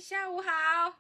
下午好，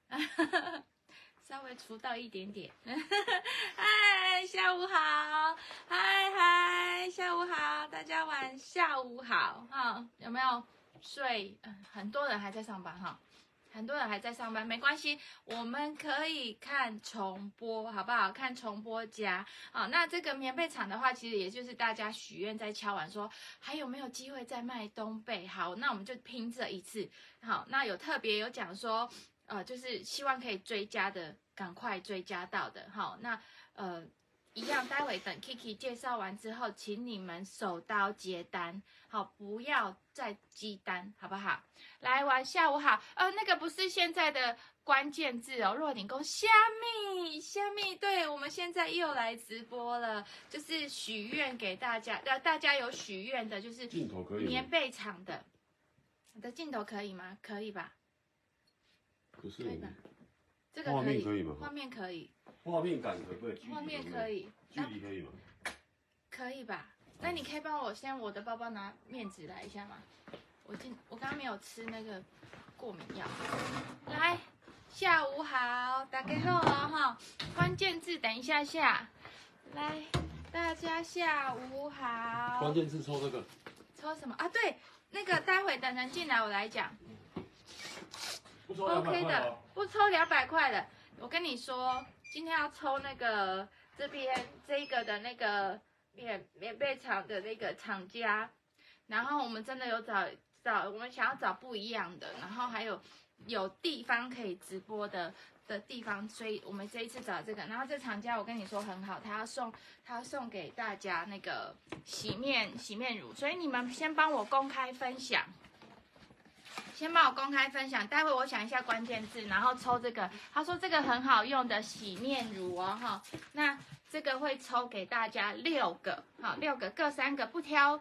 稍微出到一点点。嗨，下午好，嗨，下午好，大家下午好哈，有没有睡？很多人还在上班哈。很多人还在上班，没关系，我们可以看重播，好不好？看重播加。好，那这个棉被厂的话，其实也就是大家许愿在敲碗说，还有没有机会再卖东被？好，那我们就拼这一次。好，那特别有讲说，就是希望可以追加的，赶快追加到的。好，那一样，待会等 Kiki 介绍完之后，请你们手刀接单，好，不要再积单，好不好？来，下午好，那个不是现在的关键字哦，若顶公虾米，对，我们现在又来直播了，就是许愿给大家，大家有许愿的，就是镜头可以棉被厂的，我的镜头可以吗？可以吧？ 不是， 可以吧？这个画面可以吗？ 画面可以。 画面感可不可以？ 画面可以， 距离可以吗？ 可以吧？那你可以帮我我的包包拿面纸来一下吗？我刚刚没有吃那个过敏药。来，下午好，大家好哈。关键字等一下。来，大家下午好。 关键字抽这个。 抽什么啊？对，那个待会等人进来我来讲。 不抽200块 OK 的，不抽200块的。我跟你说，今天要抽那个这边这个的那个棉被厂的那个厂家，然后我们真的有找，我们想要找不一样的，然后还有地方可以直播的地方，所以我们这一次找这个。然后这厂家我跟你说很好，他要送给大家那个洗面乳，所以你们先帮我公开分享。待会我想一下关键字，然后抽这个。他说这个很好用的洗面乳哦，哈，那这个会抽给大家6个，好，6个各3个，不挑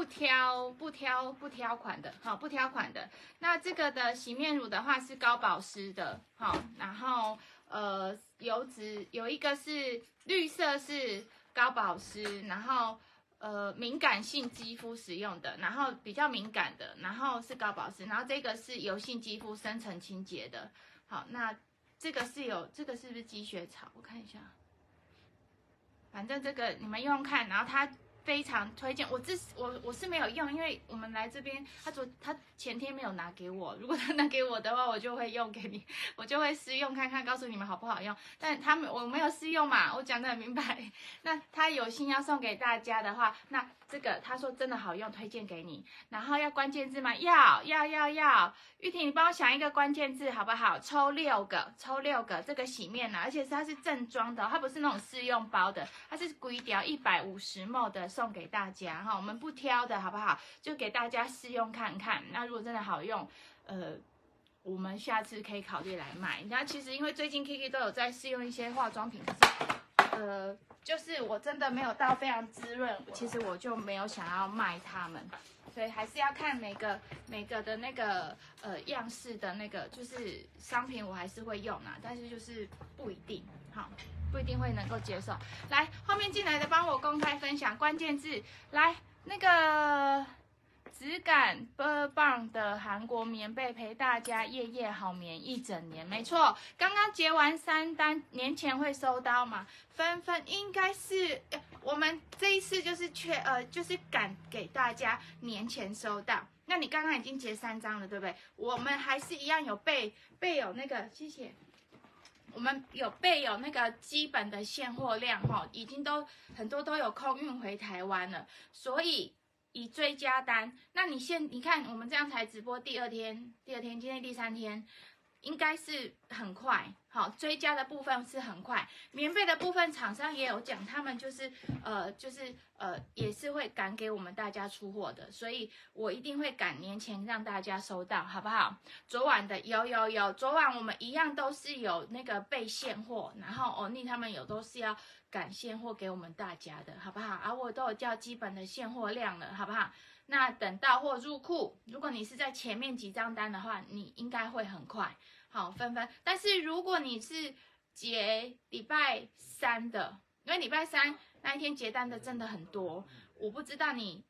款的，好，不挑款的。那这个的洗面乳的话是高保湿的，好，然后油脂有一个是绿色是高保湿，然后。敏感性肌肤使用的，然后比较敏感的，然后是高保湿，然后这个是油性肌肤深层清洁的。好，那这个是不是鸡血草？我看一下，反正这个你们用看，然后它非常推荐。我是没有用，因为我们来这边，他前天没有拿给我。如果他拿给我的话，我就会用给你，我就会试用看看，告诉你们好不好用。但我没有试用嘛，我讲得很明白。那他有心要送给大家的话，那这个他说真的好用，推荐给你。然后要关键字吗？要。玉婷，你帮我想一个关键字好不好？抽6个这个洗面奶，而且它是正装的，它不是那种试用包的，它是规条150ml 的送给大家哈，我们不挑的好不好？就给大家试用看看。那如果真的好用，我们下次可以考虑来卖。然后其实因为最近 Kiki 都有在试用一些化妆品，可是就是我真的没有到非常滋润，其实我就没有想要卖它们。所以还是要看每个的那个样式的那个就是商品，我还是会用啊，但是就是不一定，好，不一定会能够接受。来，后面进来的帮我公开分享关键字，来那个质感棒的韩国棉被陪大家夜夜好眠1整年，没错，刚刚结完3单，年前会收到吗？纷应该是我们这一次就是就是赶给大家年前收到。那你刚刚已经结3张了，对不对？我们还是一样有备有那个，谢谢。我们备有那个基本的现货量哈，已经很多都有空运回台湾了，所以以追加单。那你看我们这样才直播第二天，今天第3天。应该是很快，好，追加的部分是很快。棉被的部分，厂商也有讲，他们就是也是会赶给我们大家出货的，所以我一定会赶年前让大家收到，好不好？昨晚的有，昨晚我们一样都是有那个备现货，然后欧尼他们都是要赶现货给我们大家的，好不好？啊，我都有叫基本的现货量了，好不好？那等到货入库，如果你是在前面几张单的话，你应该会很快。好，但是如果你是结礼拜3的，因为礼拜3那一天结单的真的很多，我不知道你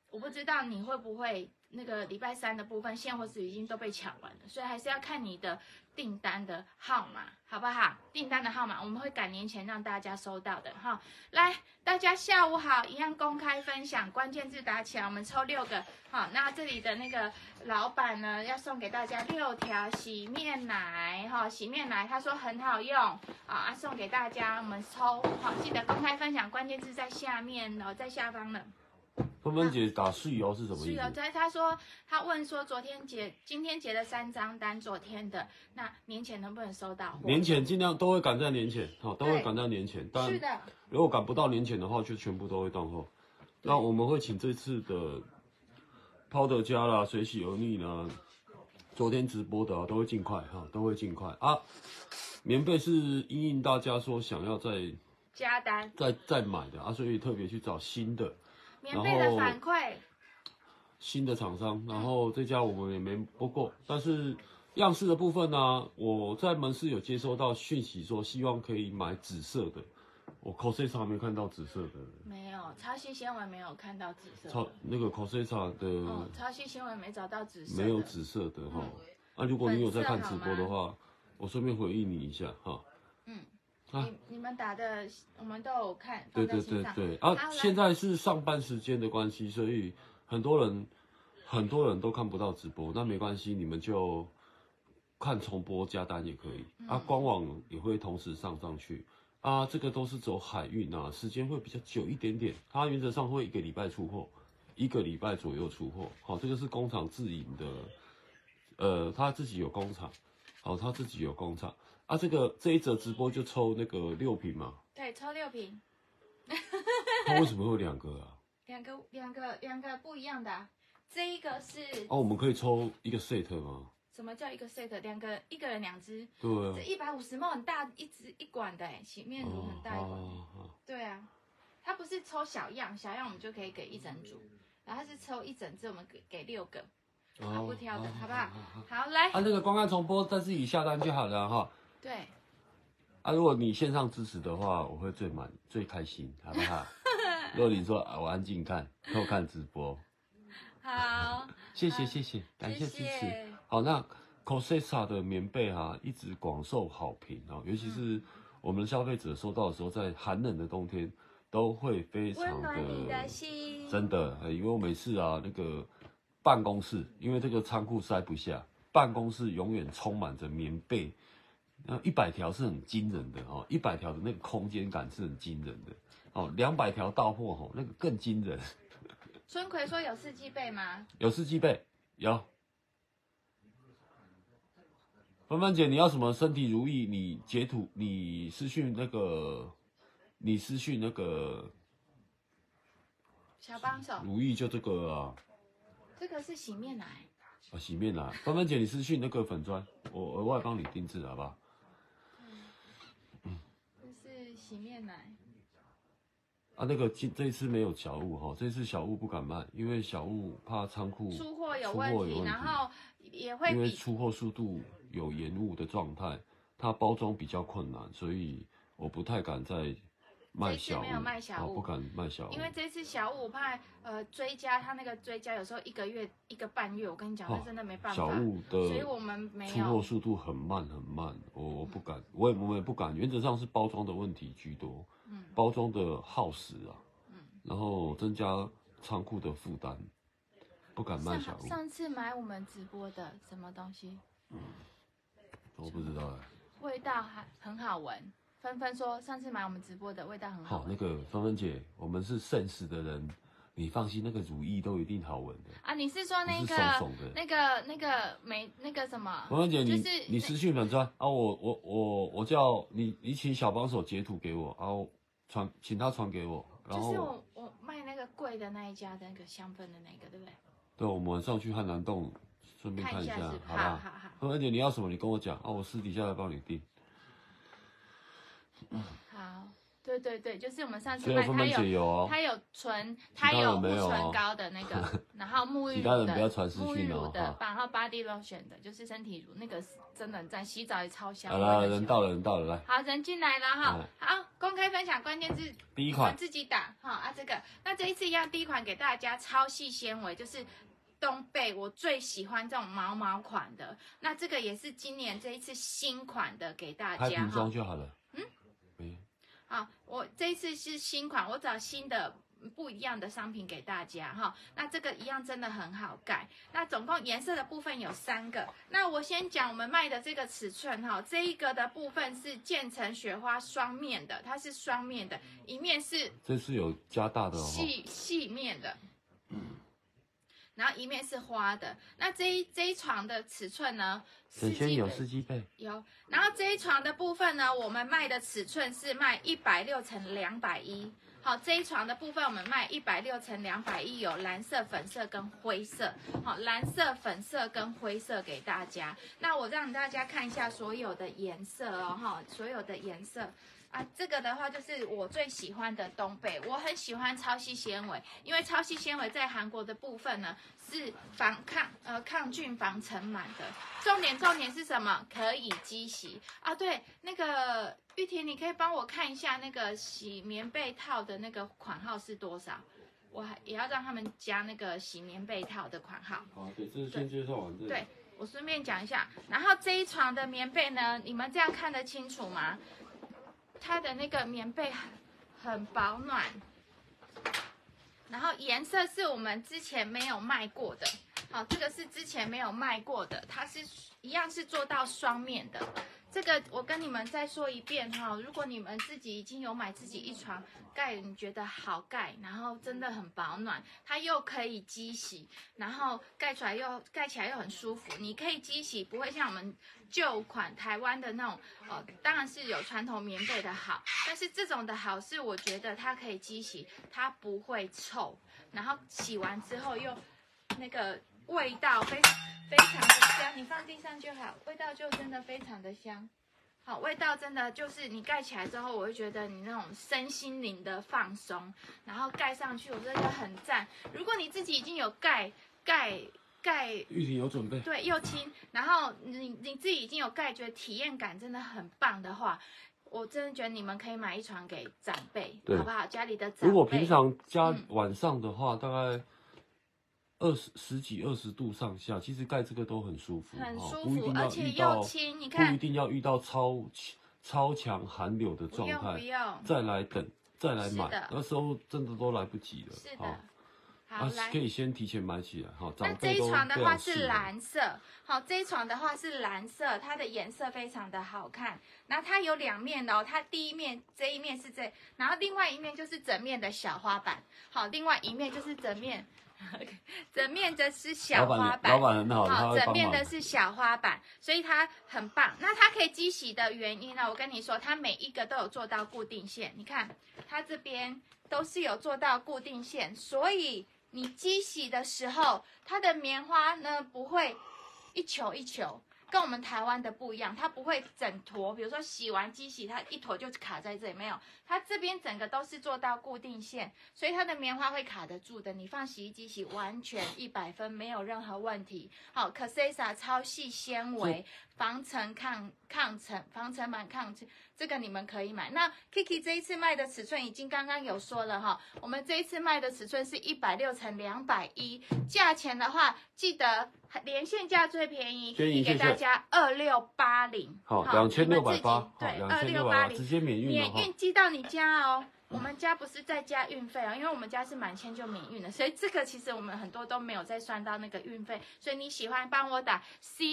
我不知道你会不会那个礼拜三的部分现货是已经都被抢完了，所以还是要看你的订单的号码，好不好？订单的号码我们会赶年前让大家收到的哈。来，大家下午好，一样公开分享，关键字打起来，我们抽6个。好，那这里的那个老板呢，要送给大家6条洗面奶哈，洗面奶他说很好用啊，送给大家，我们抽好，记得公开分享，关键字在下面哦，在下方了。 芬芬姐打碎油是什么意思？ 是的，他问说今天结了3张单，昨天的那年前能不能收到货？ 年前尽量都会赶在年前，好，都会赶在年前。但是的， 如果赶不到年前的话，就全部都会断货。那我们会请这次的Powder家啦、水洗油腻啦，昨天直播的啊，都会尽快哈，都会尽快啊。棉被是因应大家说想要加单再买的啊，所以特别去找新的。 棉被的反馈， 新的厂商，然后这家我们也没播过，但是样式的部分呢、我在门市有接收到讯息说希望可以买紫色的，我 Cosesa 还没看到紫色的， 没有超细纤维没有看到紫色的， 那个 Cosesa 的超细纤维没找到紫色的， 没有紫色的哈。如果你有在看直播的话，我顺便回应你一下哈。 你们打的我们都有看， 对啊，现在是上班时间的关系，所以很多人都看不到直播，那没关系，你们就看重播加单也可以啊，官网也会同时上去啊，这个都是走海运啊，时间会比较久一点点，它原则上会1个礼拜出货，1个礼拜左右出货，好，这个是工厂自营的，他自己有工厂，好，他自己有工厂。啊，这一则直播就抽那个6瓶嘛？ 对，抽6瓶。 它为什么会有2个啊？ 两个不一样的、啊。这一个是我们可以抽一个 set 吗？ 什么叫一个 set？一个人2支。 对啊。 这150ml 很大一管的哎，洗面乳很大一管。对啊，它不是抽小样我们就可以给1整组，然后它是抽1整支，我们给6个。不挑的，好不好？好，来。 那个观看重播在自己下单就好了哈。 对。 如果你线上支持的话，我会最开心，好不好？如果你说我安静看，偷看直播， 好， 谢谢，感谢支持。好，那 Cosesa 的棉被一直广受好评啊，尤其是我们的消费者收到的时候，在寒冷的冬天都会非常温暖你的心。 真的，因为我每次那个办公室，因为这个仓库塞不下，办公室永远充满着棉被。100条是很惊人的哦，100条的那个空间感是很惊人的哦，200条到货哦，那个更惊人。 春葵说有4季被吗？ 有4季被，有。芬芬姐，你要什么身体如意？你截图，你私讯那个小帮手。 如意就这个啊。 这个是洗面奶。 洗面奶。芬芬姐，你私讯那个粉砖，我额外帮你定制，好不好？ 这是洗面奶。 那个这一次没有小物哈，这次小物不敢卖，因为小物怕仓库出货有问题，然后也会因为出货速度有延误的状态，它包装比较困难，所以我不太敢再卖小物。 没有卖小物， 不敢卖小物， 因为这次小物我怕追加，它那个追加有时候1个月1个半月，我跟你讲，那真的没办法。 小物的， 所以我们没有出货速度很慢，我不敢，我们也不敢，原则上是包装的问题居多。包装的耗时啊，然后增加仓库的负担，不敢卖小物。 上次买我们直播的什么东西？ 我不知道味道还很好闻。芬芬说上次买我们直播的味道很好闻。 那个芬芬姐，我们是圣食的人，你放心，那个乳液都一定好闻的啊！你是说那个那个什么？ 芬芬姐，你私讯粉专啊，我叫你请小帮手截图给我，然后请他传给我，然后就是我卖那个贵的那一家的那个香氛的那个，对不对？ 对，我们晚上去汉南洞顺便看一下，好不好？芬芬姐，你要什么你跟我讲啊，我私底下来帮你订。 好， 对对对，就是我们上次只有卖， 分解油哦， 它有纯，它有护唇膏的那个，然后沐浴其他人乳不要传的，沐浴私讯哦乳的， 哈。 然后 body lotion 的，就是身体乳，那个是真的很赞，洗澡也超香。 好了，人到了，人到了，来。 好，人进来了哈。好，公开分享关键字， 第一款自己打哈啊，这个，那这一次一样，第一款给大家超细纤维，就是东贝，我最喜欢这种毛毛款的。那这个也是今年这一次新款的给大家拍瓶装就好了。 好，我这一次是新款，我找新的不一样的商品给大家哈。那这个一样真的很好盖。那总共颜色的部分有3个。那我先讲我们卖的这个尺寸哈，这一个的部分是渐层雪花双面的，它是双面的，一面是这是有加大的哦， 细面的。然后一面是花的，那这一床的尺寸呢？ 神仙有4机背有，然后这一床的部分呢，我们卖的尺寸是卖160乘210。好，这一床的部分我们卖160乘210，有蓝色、粉色跟灰色。好，蓝色、粉色跟灰色给大家。那我让大家看一下所有的颜色哦，哈，所有的颜色。啊，这个的话就是我最喜欢的东贝，我很喜欢超细纤维，因为超细纤维在韩国的部分呢是抗菌防尘螨的。重点是什么？可以机洗啊。对，那个玉婷，你可以帮我看一下那个洗棉被套的那个款号是多少？我也要让他们加那个洗棉被套的款号。 好，对，这是先介绍完这个。 对，我顺便讲一下。然后这一床的棉被呢，你们这样看得清楚吗？它的那个棉被很保暖，然后颜色是我们之前没有卖过的。好，这个是之前没有卖过的，它是一样是做到双面的。这个我跟你们再说一遍哈，如果你们自己已经有买自己一床盖，你觉得好盖，然后真的很保暖，它又可以机洗，然后盖起来又很舒服。你可以机洗，不会像我们旧款台湾的那种，当然是有传统棉被的好，但是这种的好是我觉得它可以机洗，它不会臭，然后洗完之后又那个味道非常的香，你放地上就好，味道就真的非常的香。好，味道真的就是你盖起来之后，我会觉得你那种身心灵的放松，然后盖上去，我真的很赞。如果你自己已经有盖， 玉婷有准备， 对，又轻，然后你自己已经有盖，觉得体验感真的很棒的话，我真的觉得你们可以买一床给长辈，好不好？家里的长辈。 如果平常晚上的话，大概十几20度上下，其实盖这个都很舒服， 很舒服，而且又轻。你看， 不一定要遇到超强寒流的状态， 不用， 再来买，那时候真的都来不及了。 是的。好，来， 可以先提前买起来哈。 那这一床的话是蓝色，好，这一床的话是蓝色，它的颜色非常的好看。然后它有2面的哦，它第一面这一面是然后另外一面就是整面的小花板，好，另外一面就是整面的是小花板， 老板很好， 整面的是小花板，所以它很棒。那它可以机洗的原因呢，我跟你说，它每一个都有做到固定线，你看它这边都是有做到固定线，所以你机洗的时候，它的棉花呢不会一球一球，跟我们台湾的不一样，它不会整坨，比如说洗完机洗，它一坨就卡在这里，没有，它这边整个都是做到固定线，所以它的棉花会卡得住的。你放洗衣机洗，完全100分，没有任何问题。好 ，Casesa 超细纤维，防尘防尘螨抗尘。这个你们可以买。那 Kiki 这一次卖的尺寸已经刚刚有说了哈，我们这一次卖的尺寸是160乘210，价钱的话记得连线价最便宜，给大家2680， 好，2680， 对，2680， 直接免运， 免运寄到你家哦。我们家不是再加运费哦，因为我们家是满千就免运了，所以这个其实我们很多都没有再算到那个运费，所以你喜欢帮我打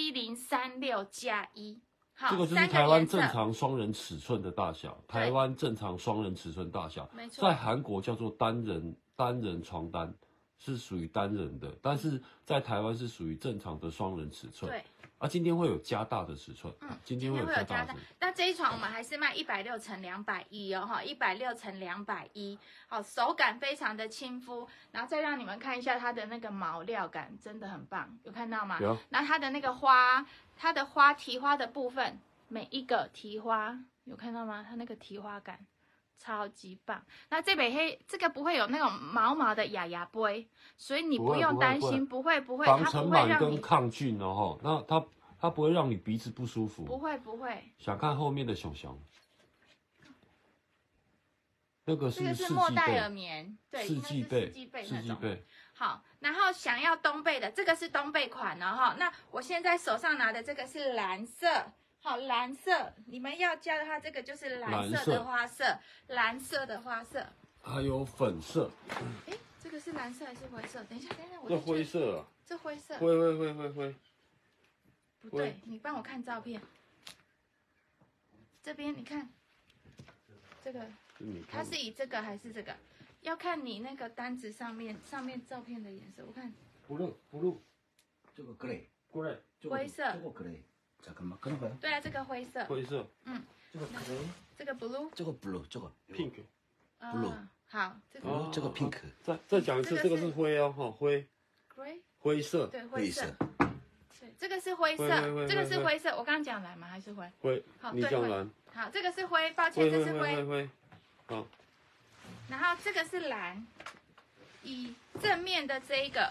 C036+1。好， 这个就是台湾正常双人尺寸的大小，台湾正常双人尺寸大小， 没错， 在韩国叫做单人床单，是属于单人的，但是在台湾是属于正常的双人尺寸。 对。 今天会有加大的尺寸，今天会有加大。 那这一床我们还是卖160乘210哦，哈，160乘210，好，手感非常的亲肤，然后再让你们看一下它的那个毛料感，真的很棒，有看到吗？ 有。 那它的那个花，它的提花的部分，每一个提花有看到吗？它那个提花感超级棒。那这北黑这个不会有那种毛毛的哑哑杯，所以你不用担心，不会， 防它尘螨跟不会让你抗菌哦，那它不会让你鼻子不舒服， 不会。 想看后面的熊熊，那个这个是是莫代尔棉，对， 四季贝那种。 贝。 好，然后想要冬贝的，这个是冬贝款哦哈。那我现在手上拿的这个是蓝色，好，蓝色，你们要加的话，这个就是蓝色的花色，蓝色的花色， 还有粉色。 哎，这个是蓝色还是灰色？等一下，我这灰色啊， 这灰色， 灰。 不对，你帮我看照片，这边你看，这个它是以这个还是这个？要看你那个单子上面照片的颜色，我看。 blue， 这个 grey， 灰色。 这个 grey，잠깐만，그런 거야？ 对啊，这个灰色。 灰色。 这个 grey， 这个 blue， 这个 blue，这个 pink。blue。 好，这个。 这个 pink。 再讲一次，这个是灰哦，哈，灰。灰色。 对，灰色。对，这个是灰色，这个是灰色。我刚刚讲蓝吗？还是灰？ 灰。好，你讲蓝。 好，这个是灰，抱歉，这是灰。好。 然后这个是蓝，以正面的这一个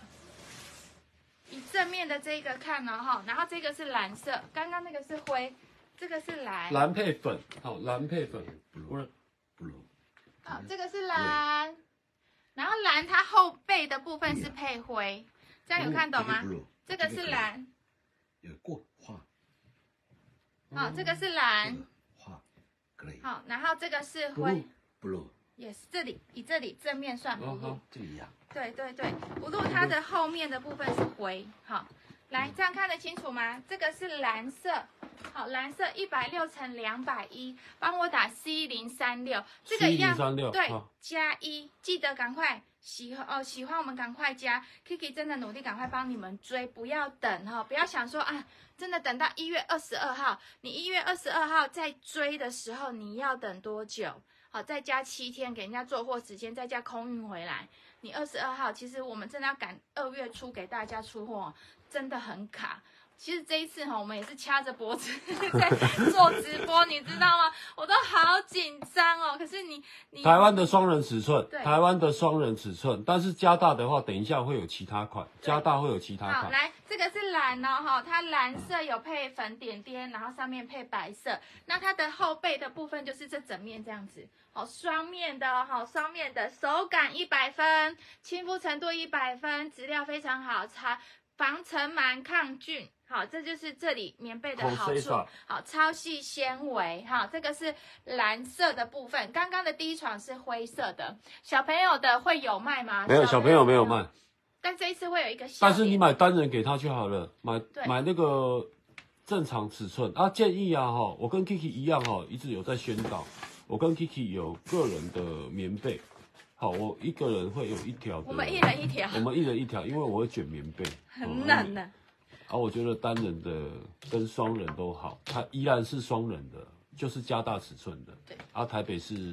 看哦哈，然后这个是蓝色，刚刚那个是灰，这个是蓝， 蓝配粉，好，蓝配粉 ，blue， 好，这个是蓝，然后蓝它后背的部分是配灰，这样有看懂吗？这个是蓝， 有过画， 好，这个是蓝， 画 grey， 好，然后这个是灰 blue。 Yes， 以这里正面算blue， 这个一样。对 blue它的后面的部分是灰，好，来这样看得清楚吗？这个是蓝色，好，蓝色160乘210，帮我打C036，这个一样，对，加1，记得赶快喜欢我们赶快加 ，Kiki 真的努力赶快帮你们追，不要等哈，不要想说啊，真的等到1月22号，你1月22号在追的时候，你要等多久？好，再加7天给人家做货时间，再加空运回来。你22号，其实我们真的要赶2月初给大家出货，真的很卡。其实这一次我们也是掐着脖子在做直播，你知道吗？我都好紧张哦。可是你台湾的双人尺寸，但是加大的话，等一下会有其他款，加大会有其他款。 好，来，这个是蓝哦，哈，它蓝色有配粉点点，然后上面配白色。那它的后背的部分就是这整面这样子，好，双面的，好，双面的，手感100分，亲肤程度100分，质料非常好，防尘螨抗菌。好，这就是这里棉被的好处。好，超细纤维。好，这个是蓝色的部分。刚刚的第一床是灰色的，小朋友的会有卖吗？ 没有，小朋友没有卖。 但这一次会有一个小。 但是你买单人给他就好了，买那个正常尺寸啊。建议啊，哈，我跟 Kiki 一样哈，一直有在宣导。我跟 Kiki 有个人的棉被。好，我一个人会有一条的。 我们一人一条。 因为我会卷棉被。 很冷的。 我觉得单人的跟双人都好，它依然是双人的，就是加大尺寸的。 对。 台北是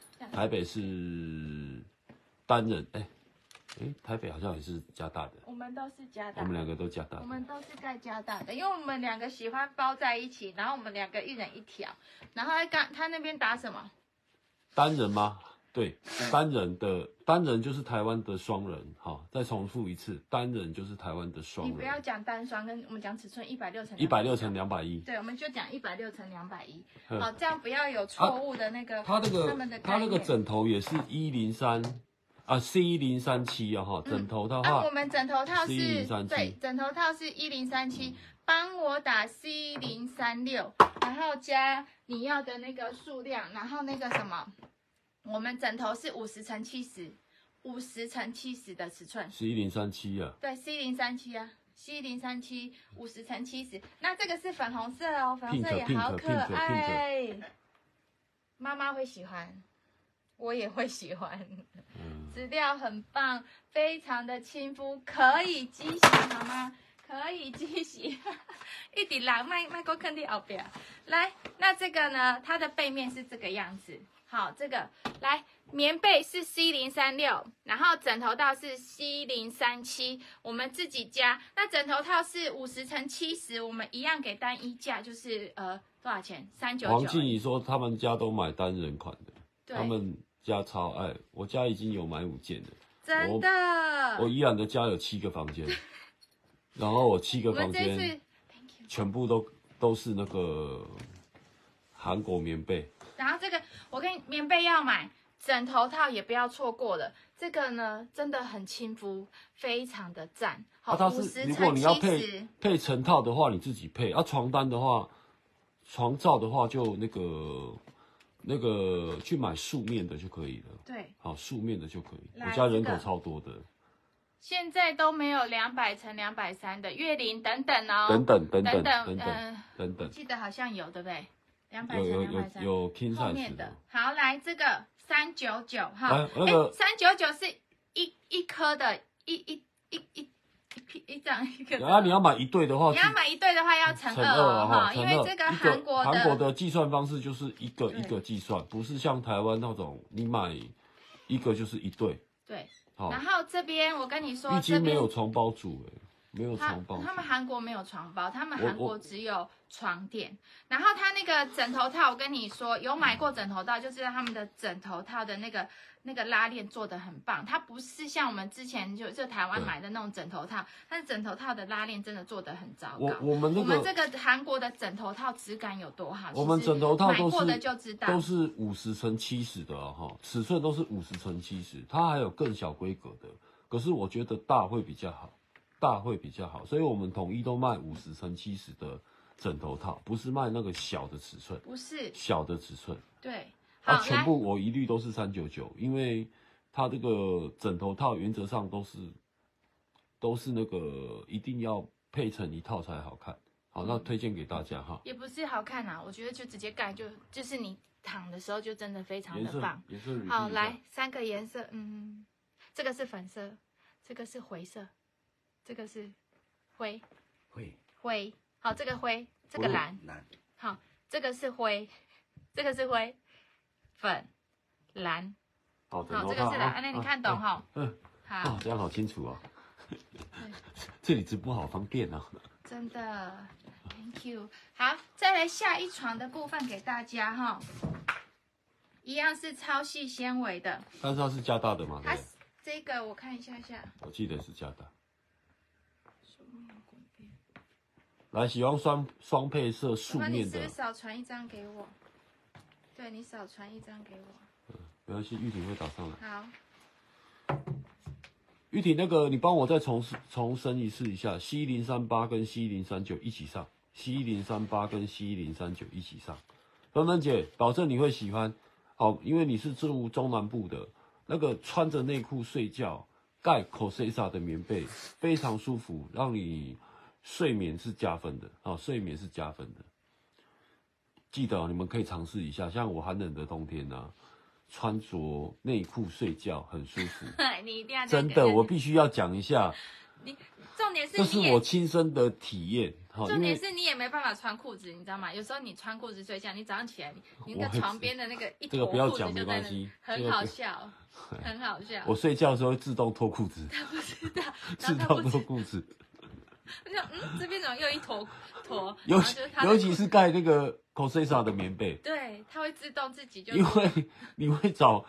单人，台北好像也是加大的。 我们都是加大。 我们2个都加大。 我们都是盖加大的，因为我们2个喜欢包在一起，然后我们2个一人一条。然后他那边打什么？ 单人吗？对，单人就是台湾的双人，好，再重复一次，单人就是台湾的双人。 你不要讲单双，跟我们讲尺寸160乘 210。 对，我们就讲160乘210。好，这样不要有错误的那个。 他那个枕头也是103啊 C1037啊哈，枕头的话。 我们枕头套是 C1037。 对，枕头套是1037，帮我打 C036，然后加你要的那个数量，然后那个什么。我们枕头是50乘70，50乘70的尺寸。 C1037啊。对 ，C037啊，C037 50乘70。那这个是粉红色哦，粉红色也好可爱。妈妈会喜欢，我也会喜欢。质料很棒，非常的亲肤，可以机洗好吗？可以机洗。一直人卖过坑在后边。来，那这个呢？它的背面是这个样子。好，这个来棉被是 C036，然后枕头套是 C037，我们自己加。那枕头套是50乘70，我们一样给单一价，就是多少钱？399。 黄静怡说他们家都买单人款的。 他们家超爱，我家已经有买5件了。 真的， 我宜兰的家有7个房间，然后我7个房间全部都是那个韩国棉被。 然后这个我跟你棉被要买，枕头套也不要错过了。这个呢真的很亲肤，非常的赞。好，50 如果你要乘70 配成套的话，你自己配。床单的话，床罩的话就那个去买素面的就可以了。 对， 好，素面的就可以。 来我家人口超多的。 现在都没有200乘230的月龄等等哦， 等， 记得好像有对不对？200乘230 有 king 后 size 面的。好，来这个399哈， 那个 399是一颗的一张一个。 然后你要买1对的话， 你要买1对的话要乘2哈，因为这个韩国的计算方式就是一个一个计算，不是像台湾那种你买一个就是1对。 对。然后这边我跟你说， 浴巾没有床包组没有床包。 他们韩国没有床包，他们韩国只有床垫。然后他那个枕头套，我跟你说，有买过枕头套就知道他们的枕头套的那个拉链做的很棒。它不是像我们之前就台湾买的那种枕头套，但是枕头套的拉链真的做的很糟糕。 我们这个韩国的枕头套质感有多好？ 我们枕头套买过的就知道， 都是50乘70的哈，尺寸都是50乘70，它还有更小规格的。可是我觉得大会比较好，所以我们统一都卖50乘70的枕头套，不是卖那个小的尺寸， 不是小的尺寸。 对， 它全部我一律都是399，因为它这个枕头套原则上都是那个一定要配成一套才好看。好，那推荐给大家哈。 也不是好看啊，我觉得就直接盖就是你躺的时候就真的非常的棒。 颜色好，来3个颜色，这个是粉色，这个是灰色，这个是灰，好，这个灰，这个蓝，好，这个是灰，这个是灰，粉，蓝， 好， 这个是蓝，那你看懂哈？好， 这样好清楚哦。这里直播好方便啊。 真的 ，Thank you。好，再来下一床的部分给大家哈，一样是超细纤维的， 但是它是加大的嘛？ 它这个我看一下， 我记得是加大。来，喜欢双配色素面的， 你是不是少传1张给我？对，你少传1张给我。 没关系，玉婷会打上来。 好。 玉婷，那个你帮我再重申一次一下，C1038跟 C1039一起上，C1038跟 C1039一起上。芬芬姐，保证你会喜欢。好，因为你是住中南部的，那个穿着内裤睡觉，盖 Cosesa 的棉被，非常舒服，让你睡眠是加分的。睡眠是加分的。记得你们可以尝试一下，像我寒冷的冬天啊。穿着内裤睡觉很舒服， 你一定要真的，我必须要讲一下。 重点是这是我亲身的体验。 重点是你也没办法穿裤子，你知道吗？有时候你穿裤子睡觉，你早上起来，你那个床边的那个一坨裤子就在那，很好笑，很好笑。 我睡觉的时候会自动脱裤子， 他不知道， 自动脱裤子。 我想，这边怎么又一坨？ 尤其是盖那个 Cosesa 的棉被， 对，它会自动自己就， 因为你会找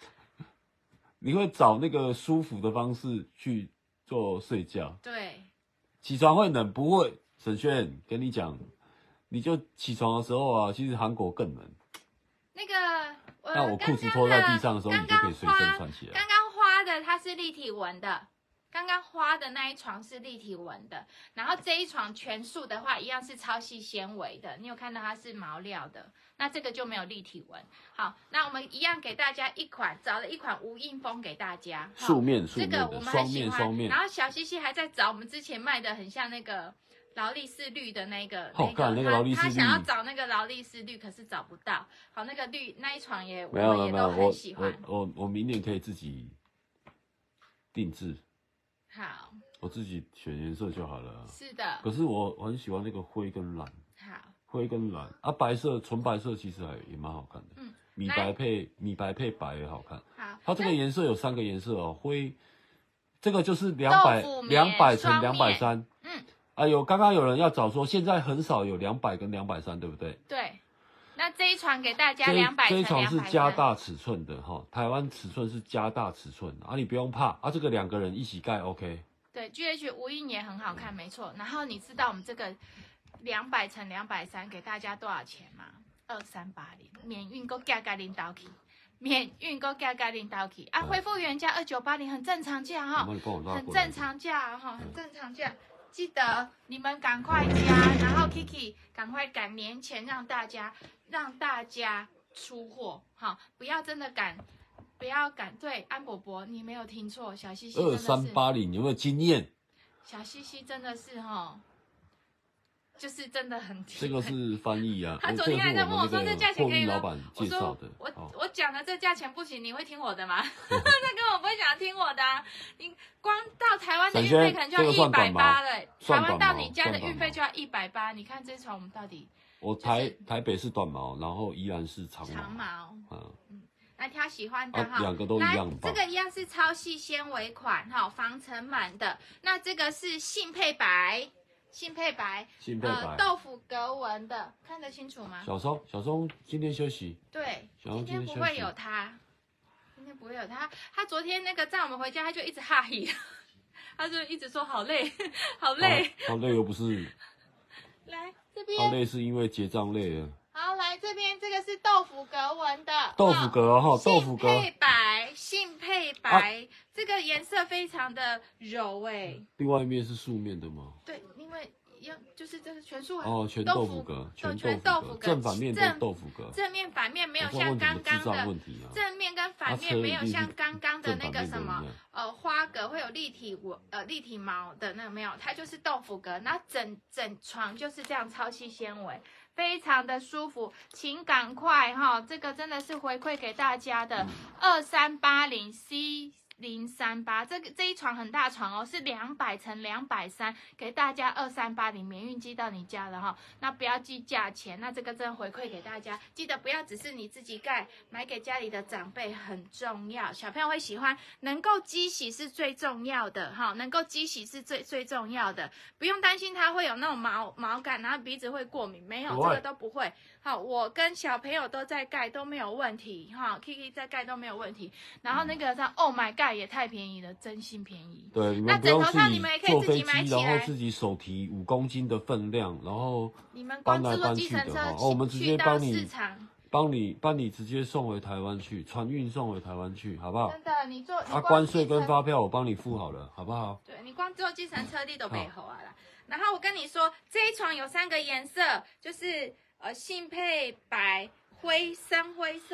那个舒服的方式去做睡觉。 对， 起床会冷，不会。沈轩跟你讲，你就起床的时候啊，其实韩国更冷。 那个， 那我裤子脱在地上的时候，你就可以随身穿起来。 刚刚花的它是立体纹的。刚刚花的那一床是立体纹的，然后这一床全素的话，一样是超细纤维的。你有看到它是毛料的，那这个就没有立体纹。好，那我们一样给大家找了一款无印风给大家， 素面这个我们很喜欢。然后小西西还在找我们之前卖的很像那个劳力士绿的那个，他想要找那个劳力士绿，可是找不到。好，那个绿那一床我们也都很喜欢。 我明年可以自己定制。 好， 我自己选颜色就好了。 是的。 可是我很喜欢那个灰跟蓝。 好。 灰跟蓝啊，白色纯白色其实也蛮好看的。米白配白也好看。 好。 它这个颜色有3个颜色哦，灰，这个就是200乘230。刚刚有人要找说，现在很少有200跟230，对不对？ 对。 那这一床给大家这 200乘一床是 230 加大尺寸的哈，台湾尺寸是加大尺寸啊，你不用怕啊，这个2个人一起盖 OK。 对 ，GH 无印也很好看，没错。然后你知道我们这个200乘230给大家多少钱吗？2380，免运够价格领导起，免运够价格领导起啊！恢复原价2980，很正常价哈，很正常价哈，很正常价。记得你们赶快加，然后 Kiki 赶快赶年前让大家出货哈，不要真的赶。不要赶，对，安伯伯，你没有听错，小西西真的是 2380，有没有经验？ 小西西真的是哈，就是真的很这个是翻译啊， 他昨天还在问我说这价钱可以吗？ 老板介绍的。 我讲的这价钱不行，你会听我的吗？他根本不会想听我的啊！你光到台湾的运费可能就要180了，台湾到你家的运费就要180。你看这床我们到底？ 我台北是短毛，然后宜兰是长毛。来挑喜欢的哈 ，2个都一样。 这个一样是超细纤维款哈，防尘螨的。那这个是杏配白，豆腐格纹的，看得清楚吗？ 小松今天休息。 对，今天不会有他，他昨天那个载我们回家，他就一直哈嘿，他就一直说好累，好累， 好累又不是。 来这边。 好累是因为结账累了。 好，来这边这个是豆腐格纹的， 豆腐格哈，豆腐格杏配白，这个颜色非常的柔哎。 另外一面是素面的吗？ 对，因为就是这个全素全豆腐格，全豆腐格，正反面都豆腐格， 正面反面没有像刚刚的正面跟反面没有像刚刚的那个什么花格会有立体毛的那个没有，它就是豆腐格，然后整床就是这样超细纤维。非常的舒服，请赶快哈，这个真的是回馈给大家的2380C038，这一床很大床哦，是200乘230，给大家2380，免运寄到你家了哈。那不要记价钱，那这个真的回馈给大家，记得不要只是你自己盖，买给家里的长辈很重要，小朋友会喜欢，能够机洗是最重要的哈，能够机洗是最重要的，不用担心它会有那种毛感，然后鼻子会过敏，没有，这个都不会。好，我跟小朋友都在盖都没有问题哈 ，Kiki 在盖都没有问题。然后那个Oh my God 也太便宜了，真心便宜。 对，你们不用自己坐飞机，然后自己手提5公斤的分量，然后你们光坐计程车我们直接帮你直接送回台湾去，船运送回台湾去，好不好？ 真的，你关税跟发票我帮你付好了，好不好？ 对，你光坐计程车你都背后啊啦。然后我跟你说，这一床有3个颜色，就是杏配白、深灰色。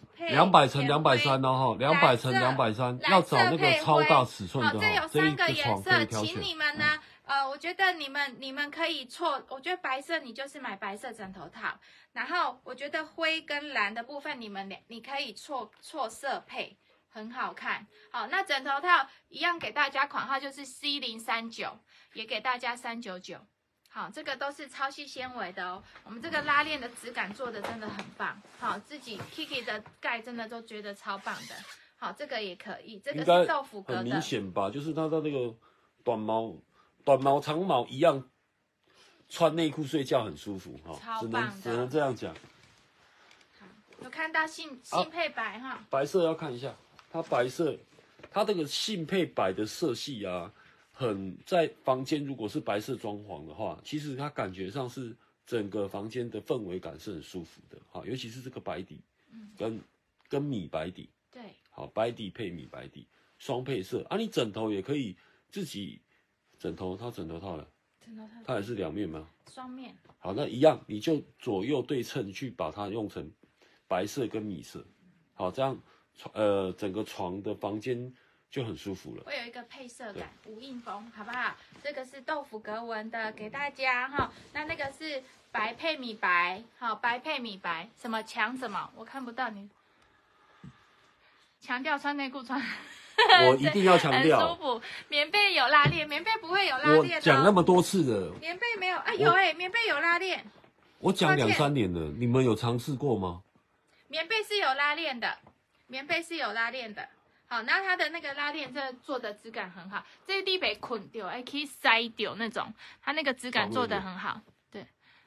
200乘230哦，200乘230，要找那个超大尺寸的这有3个颜色，请你们呢，我觉得你们可以我觉得白色你就是买白色枕头套，然后我觉得灰跟蓝的部分你可以错色配，很好看。好，那枕头套一样给大家款号就是 C039，也给大家399。好，这个都是超细纤维的哦。我们这个拉链的质感做的真的很棒。好，自己 Kiki 的盖真的都觉得超棒的。好，这个也可以，这个是豆腐格的。 很明显吧，就是它的那个短毛长毛一样，穿内裤睡觉很舒服哈。 超棒的， 只能这样讲。 好，有看到杏配白哈。 白色要看一下，它白色，它这个杏配白的色系啊。在房间如果是白色装潢的话，其实它感觉上是整个房间的氛围感是很舒服的，好，尤其是这个白底，跟米白底， 对， 好，白底配米白底，双配色啊，你枕头也可以自己枕头套了，它也是2面吗？ 双面。 好，那一样，你就左右对称去把它用成白色跟米色，好，这样整个床的房间就很舒服了， 会有一个配色感，无印风，好不好？这个是豆腐格纹的，给大家哈。那个是白配米白，好，白配米白，什么强什么？我看不到你。强调穿内裤穿。 我一定要强调， 很舒服。棉被有拉链，棉被不会有拉链。 我讲那么多次了， 棉被没有啊？有棉被有拉链。 我讲2、3年了，你们有尝试过吗？ 棉被是有拉链的，棉被是有拉链的。好，然后它的那个拉链这做的质感很好，这个地被捆掉，可以塞掉那种，它那个质感做的很好。对，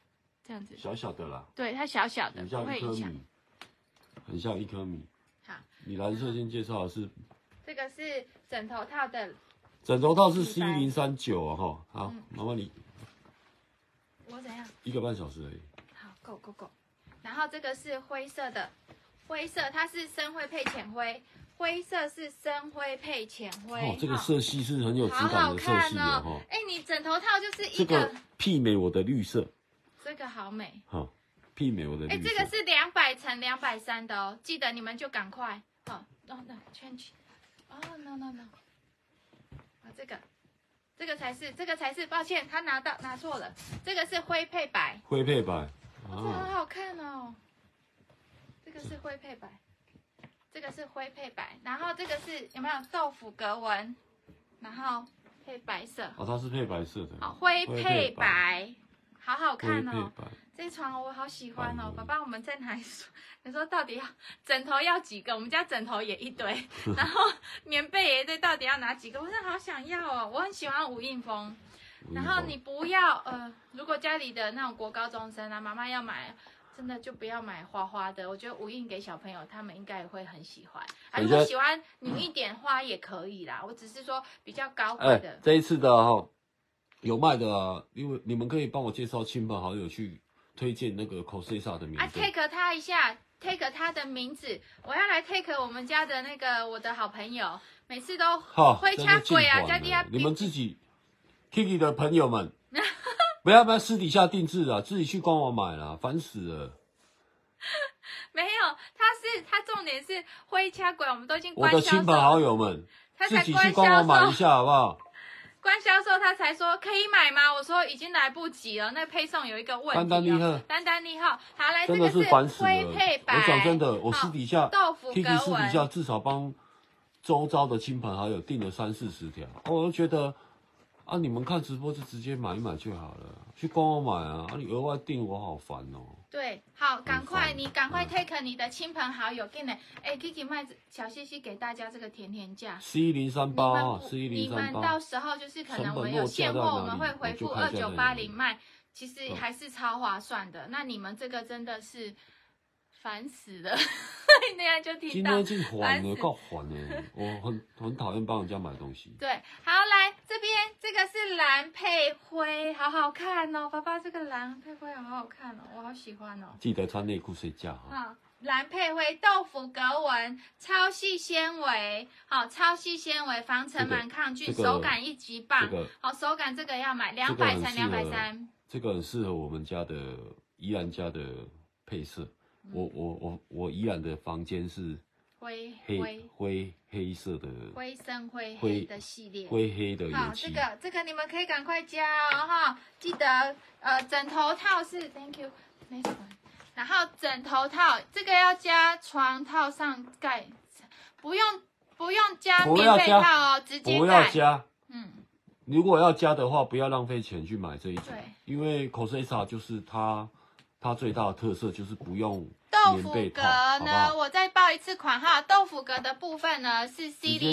这样子， 小小的啦， 对，它小小的， 很像不会影响。 一颗米，很像一颗米。 好， 你蓝色先介绍的是这个是枕头套的， 枕头套是米白 C039啊哈，好，麻烦你我怎样？ 1个半小时而已。 好，够。然后这个是灰色的，灰色它是深灰配浅灰，灰色是深灰配浅灰。 哦，这个色系是很有质感好好的色看系哦。哈， 哎，你枕头套就是这一个， 个媲美我的绿色， 这个好美。 好，媲美我的绿色。 哎，这个是200乘230的哦，记得你们就赶快。好，那 change。哦，no。啊，这个才是，抱歉，他拿错了，这个是灰配白。 灰配白， 这好好看哦。这个是灰配白，这个是灰配白，然后这个是有没有豆腐格纹，然后配白色。 哦，它是配白色的。 好，灰配白，好好看哦。 灰配白。 这床我好喜欢哦，爸爸，我们在哪里说？你说到底要枕头要几个？我们家枕头也一堆，然后棉被也一堆，到底要拿几个？我真的好想要哦，我很喜欢无印风。然后你不要如果家里的那种国高中生啊，妈妈要买，真的就不要买花花的。我觉得无印给小朋友，他们应该也会很喜欢。啊，如果喜欢拧一点花也可以啦。我只是说比较高贵的。 这一次的哈有卖的啊，因为你们可以帮我介绍亲朋好友去推荐那个 Cosesa 的名字。 啊 ，take 他一下 ，take 他的名字。我要来 take 我们家的那个我的好朋友，每次都会掐鬼啊，家底下你们自己 Kiki 的朋友们，不要私底下定制啊，自己去官网买啦，烦死了。 没有，他重点是会掐鬼，我们都已经我的亲朋好友们，自己去官网买一下好不好？ 关销售他才说可以买吗？我说已经来不及了，那配送有一个问题哦。丹尼号，好来，这个是灰配白。 我讲真的，我私底下豆腐格纹， 私底下至少帮周遭的亲朋好友订了30-40条，我就觉得啊，你们看直播就直接买一买就好了，去官网买啊，你额外订我好烦哦。 对，好，赶快 take 你的亲朋好友给你。哎 ，Kiki 卖小西西给大家这个甜甜价 C1038啊，C1038。 你们到时候就是可能我们有现货，我们会回复2980卖，其实还是超划算的。那你们这个真的是烦死了，那样就听到。 今天进还了，够还呢，我很讨厌帮人家买东西。 对，好来这边这个是蓝配灰，好好看哦，爸爸这个蓝配灰好好看哦，我好喜欢哦。 记得穿内裤睡觉哈。 好，蓝配灰豆腐格纹，超细纤维，好，超细纤维，防尘螨抗菌，手感一级棒。好，手感这个要买200乘230。 这个很适合我们家的宜兰家的配色。我宜兰的房间是黑色的， 灰深灰黑的系列， 灰黑的。 好，这个你们可以赶快加哦哈，记得枕头套是 Thank you next one， 然后枕头套这个要加床套上盖，不用加棉被套哦，直接盖。 不要加，如果要加的话，不要浪费钱去买这一组，因为 Cosesa 就是它最大的特色就是不用豆腐格呢，我再报一次款号。豆腐格的部分呢是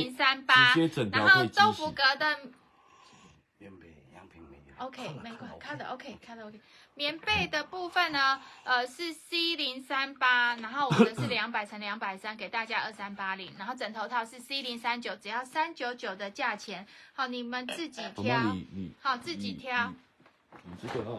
C038，然后豆腐格的棉被样品没有。 OK， 没关系，看的 OK。棉被的部分呢，是 C038，然后我们的是200乘230，给大家2380，然后枕头套是 C039，只要399的价钱。好，你们自己挑。好，自己挑。 你这个要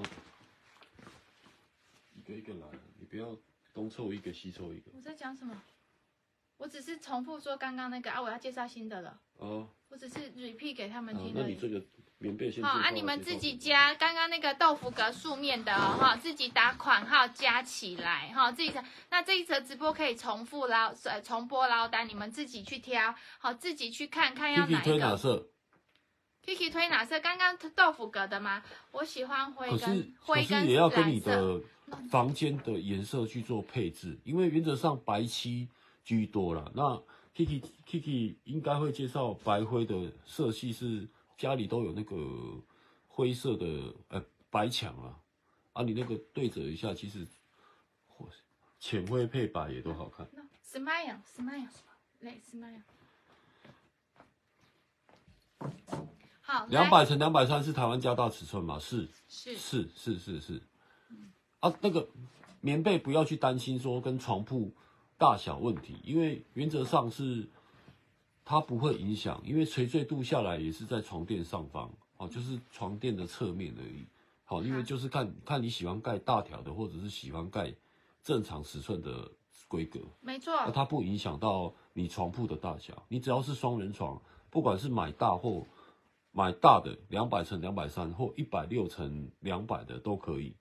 一个来，你不要东凑一个西凑一个。 我在讲什么？我只是重复说刚刚那个啊，我要介绍新的了。哦。我只是 repeat 给他们听而已。 那你这个棉被先。 好啊，你们自己加刚刚那个豆腐格素面的哦，哈，自己打款号加起来哈，自己那这一则直播可以重播捞单，你们自己去挑，好，自己去看要哪一个。 推哪色 ？Kiki 推哪色？刚刚豆腐格的吗？我喜欢灰跟蓝色。 可是也要跟你的房间的颜色去做配置，因为原则上白漆居多啦。那 Kiki 应该会介绍白灰的色系是家里都有那个灰色的白墙啊，你那个对折一下，其实浅灰配白也都好看。 Smile， 好，200 乘230是台湾加大尺寸吗？是。 啊，那个棉被不要去担心说跟床铺大小问题，因为原则上是它不会影响，因为垂坠度下来也是在床垫上方，哦，就是床垫的侧面而已。好，因为就是看你喜欢盖大条的，或者是喜欢盖正常尺寸的规格。 没错。 那它不影响到你床铺的大小，你只要是双人床，不管是买大或买大的200×230或160×200的都可以。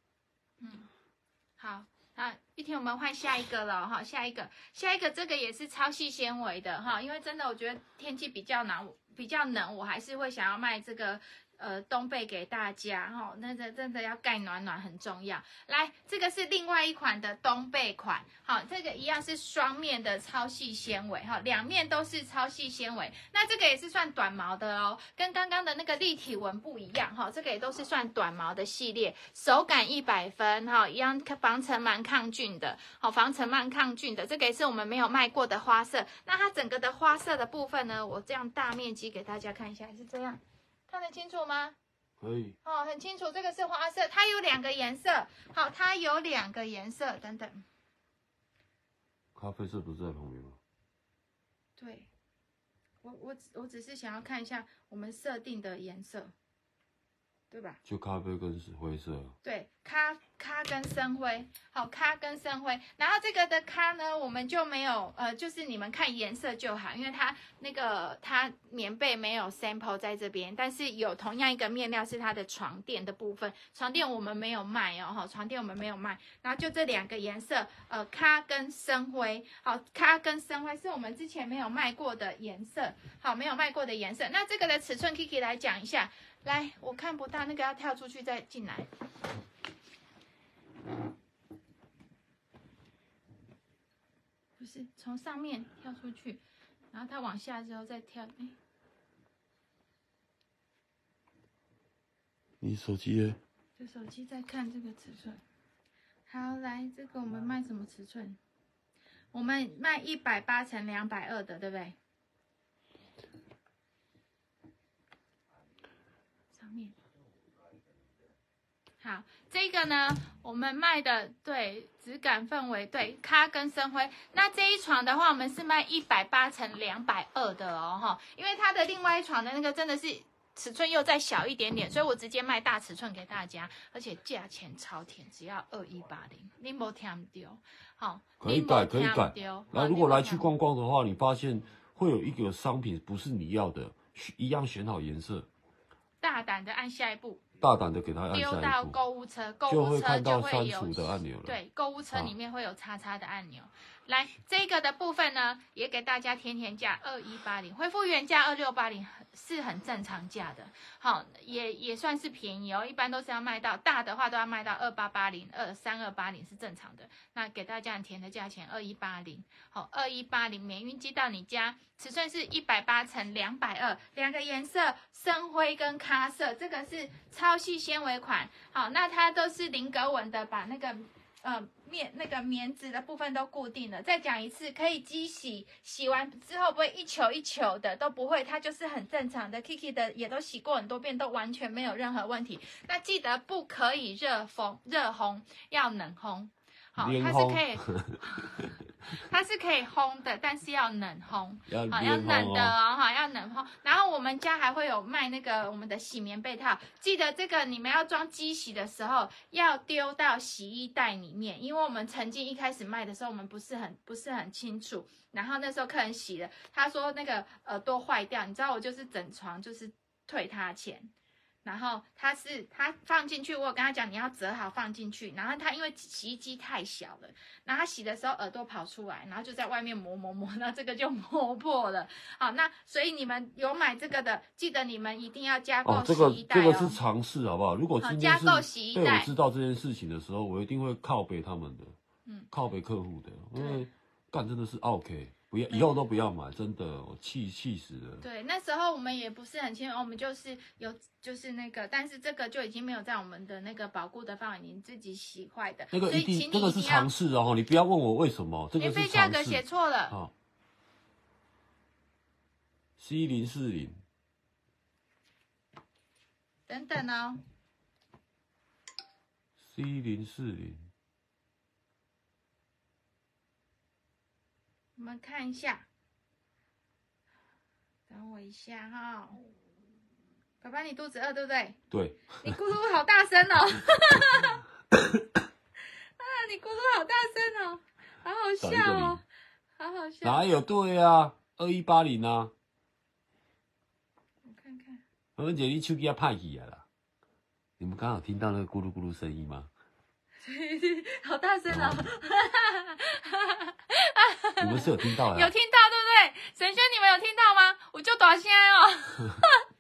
好，那玉婷我们换下一个了哈，下一个这个也是超细纤维的哈，因为真的我觉得天气比较冷，我还是会想要卖这个冬被给大家哈，那个真的要盖暖暖很重要。来，这个是另外一款的冬被款，好，这个一样是双面的超细纤维哈，两面都是超细纤维。那这个也是算短毛的哦，跟刚刚的那个立体纹不一样哈，这个也都是算短毛的系列，手感100分哈，一样防尘螨抗菌的，好，防尘螨抗菌的，这个也是我们没有卖过的花色。那它整个的花色的部分呢，我这样大面积给大家看一下，是这样。看得清楚吗？ 可以哦，很清楚，这个是花色，它有2个颜色。好，它有2个颜色，等等。 咖啡色不是在旁边吗？ 对，我只是想要看一下我们设定的颜色，对吧？ 就咖啡跟灰色。 对，咖跟深灰，好，咖跟深灰。然后这个的咖呢，我们就没有就是你们看颜色就好，因为它它棉被没有 sample 在这边，但是有同样一个面料是它的床垫的部分，床垫我们没有卖哦，哈，床垫我们没有卖。然后就这2个颜色，咖跟深灰，好，咖跟深灰是我们之前没有卖过的颜色，好，没有卖过的颜色。那这个的尺寸 Kiki 来讲一下。来，我看不到那个要跳出去再进来。不是从上面跳出去，然后它往下之后再跳。哎， 你手机耶？ 这手机在看这个尺寸。好，来这个我们卖什么尺寸？我们卖180×220的，对不对？上面。好，这个呢，我们卖的对质感氛围对咖跟深灰。那这一床的话，我们是卖180×220的哦，哈，因为它的另外一床的那个真的是尺寸又再小一点点，所以我直接卖大尺寸给大家，而且价钱超甜，只要2180，你没听丢，好， 可以改，可以改。然后如果来去逛逛的话，你发现会有一个商品不是你要的，一样选好颜色， 大胆的按下一步。 大胆的给它按下一步， 丢到购物车，购就物车会看到就会有删除的按钮了。 对，购物车里面会有叉叉的按钮。来，这个的部分呢，也给大家天价2180，恢复原价2680，是很正常价的。好，也算是便宜哦，一般都是要卖到大的话都要卖到2880、3280是正常的。那给大家很甜的价钱2180，好，2180免运寄到你家，尺寸是180×220，两个颜色深灰跟咖色，这个是超细纤维款。好，那它都是菱格纹的，把那个那个棉质的部分都固定了。再讲一次，可以机洗，洗完之后不会一球一球的，都不会，它就是很正常的。Kiki 的也都洗过很多遍，都完全没有任何问题。那记得不可以热烘，要冷烘。好，它是可以，它是可以烘的，但是要冷烘，好，要冷的哦，好，要冷烘。然后我们家还会有卖那个我们的洗棉被套，记得这个你们要装机洗的时候要丢到洗衣袋里面，因为我们曾经一开始卖的时候我们不是很清楚，然后那时候客人洗了，他说那个耳朵坏掉，你知道我就是整床就是退他钱。然后他放进去，我有跟他讲你要折好放进去。然后他因为洗衣机太小了，然后他洗的时候耳朵跑出来，然后就在外面磨，那这个就磨破了。好，那所以你们有买这个的，记得你们一定要加购洗衣袋哦。 这个是常识，好不好？如果今天是加购洗衣袋， 被我知道这件事情的时候，我一定会靠北他们的，靠北客户的，因为干真的是 OK。不要，以后都不要买，真的，我气死了。 对，那时候我们也不是很清楚，我们就是那个，但是这个就已经没有在我们的那个保固的范围，你自己洗坏的。 那个一定，这个是常识哦，你不要问我为什么，这个是常识。 免费价格写错了。 好，C040。 等等哦。 C040， 我们看一下，等我一下哈。爸爸，你肚子饿对不对？ 对。 你咕噜好大声哦！啊，你咕噜好大声哦，好好笑哦，好好笑。 哪有对啊？2180啊。 我看看。 文姐，你手机要派起来了。你们刚好听到那个咕噜咕噜声音吗？ 好大声哦！ 你们是有听到的？ 有听到对不对？沈轩，你们有听到吗？我就大声哦！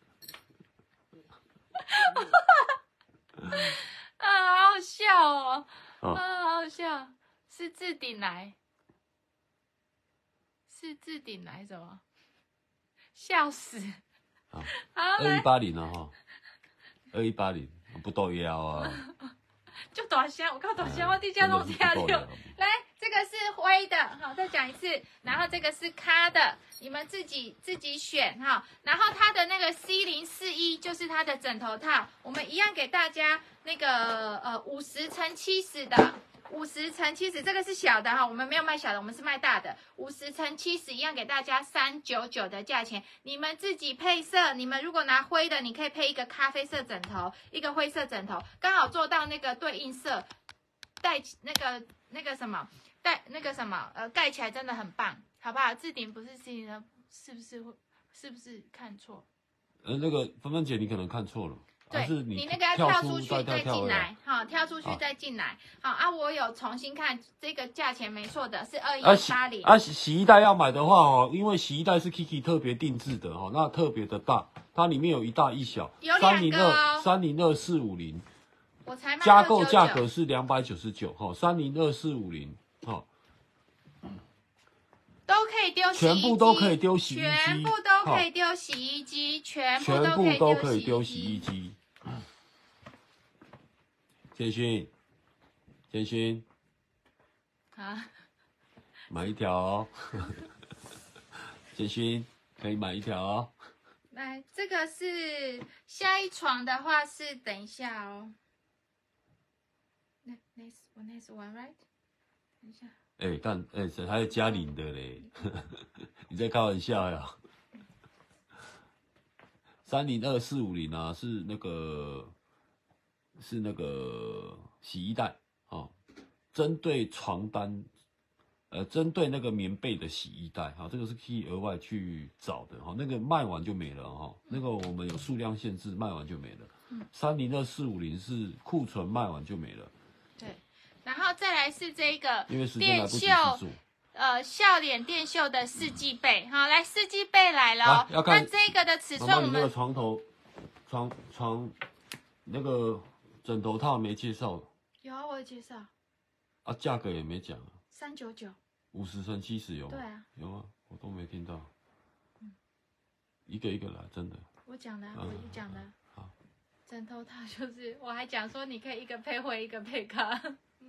啊，好好笑哦！啊，好好笑，是置顶来，是置顶来什么？笑死！ 好，2180啊哈，2180不逗腰啊！ 就大声，我靠大声，我底下拢听到。来，这个是灰的，好，再讲一次。然后这个是咖的，你们自己选哈。然后它的那个 C041就是它的枕头套，我们一样给大家那个50×70的，50×70，这个是小的哈，我们没有卖小的，我们是卖大的，50×70一样给大家399的价钱，你们自己配色。你们如果拿灰的，你可以配一个咖啡色枕头，一个灰色枕头，刚好做到那个对应色，带那个什么，盖起来真的很棒，好不好？置顶不是 C 的，是不是看错？ 那个芬芬姐，你可能看错了。 对， 你那个要跳出去再进来，好，跳出去再进来，好啊，我有重新看这个价钱没错的，是2180。 洗衣袋要买的话哦，因为洗衣袋是 Kiki 特别定制的哦，那特别的大，它里面有一大一小， 有2个哦 302450， 我才卖加购价格是299哈，302450哈。 都可以丢洗衣机， 全部都可以丢洗衣机， 全部都可以丢洗衣机，全部都可以丢洗衣机。建勋， 啊， 买一条哦。建勋可以买一条哦。 来，这个是下一床的话是等一下哦。Next one, right？ 等一下。 还有嘉玲的嘞，你在开玩笑呀？302-450啊，是那个洗衣袋哦，针对床单，针对那个棉被的洗衣袋哈，这个是可以额外去找的哈，那个卖完就没了哈，那个我们有数量限制，卖完就没了。302-450是库存卖完就没了。 对。然后再来是这个电秀，笑脸电秀的4季被，好，来4季被来了，那这个的尺寸我们那个床那个枕头套没介绍， 有啊，我有介绍啊，价格也没讲啊 ，399 ，50×70有吗？ 对啊， 有啊，我都没听到，一个一个来，真的， 我讲的，我讲的，好，枕头套就是我还讲说你可以一个配灰一个配咖。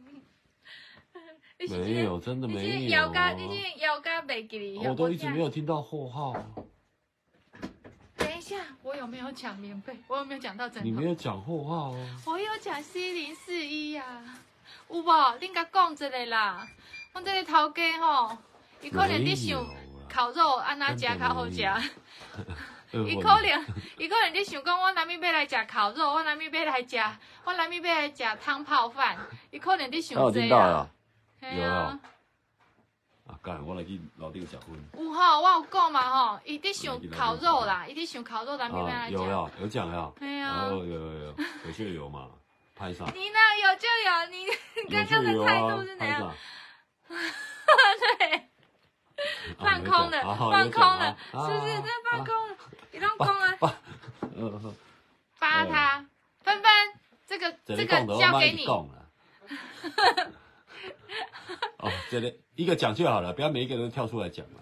没有，真的没有。你今天腰杆没给你。 我都一直没有听到货号。 等一下，我有没有讲棉被？我有没有讲到枕头？ 你没有讲货号哦。 我有讲 C041呀，有无？你甲讲一个啦。我这个头家吼，伊可能在想烤肉安怎食较好食。伊可能在想讲，我南面要来食烤肉，我南面要来食汤泡饭，伊可能在想这啊。 有啊。啊，干，我来去楼顶食饭。 有吼，我有讲嘛吼，伊在想烤肉啦，伊在想烤肉南面要来食。 有讲呀。 对啊。 有就有嘛，拍上。 你那有就有，你刚刚的态度是怎样？对。放空了，放空了，是不是？真放空了，你放空啊！发他，芬芬，这个交给你。 哦，这里一个讲就好了，不要每一个人都跳出来讲嘛。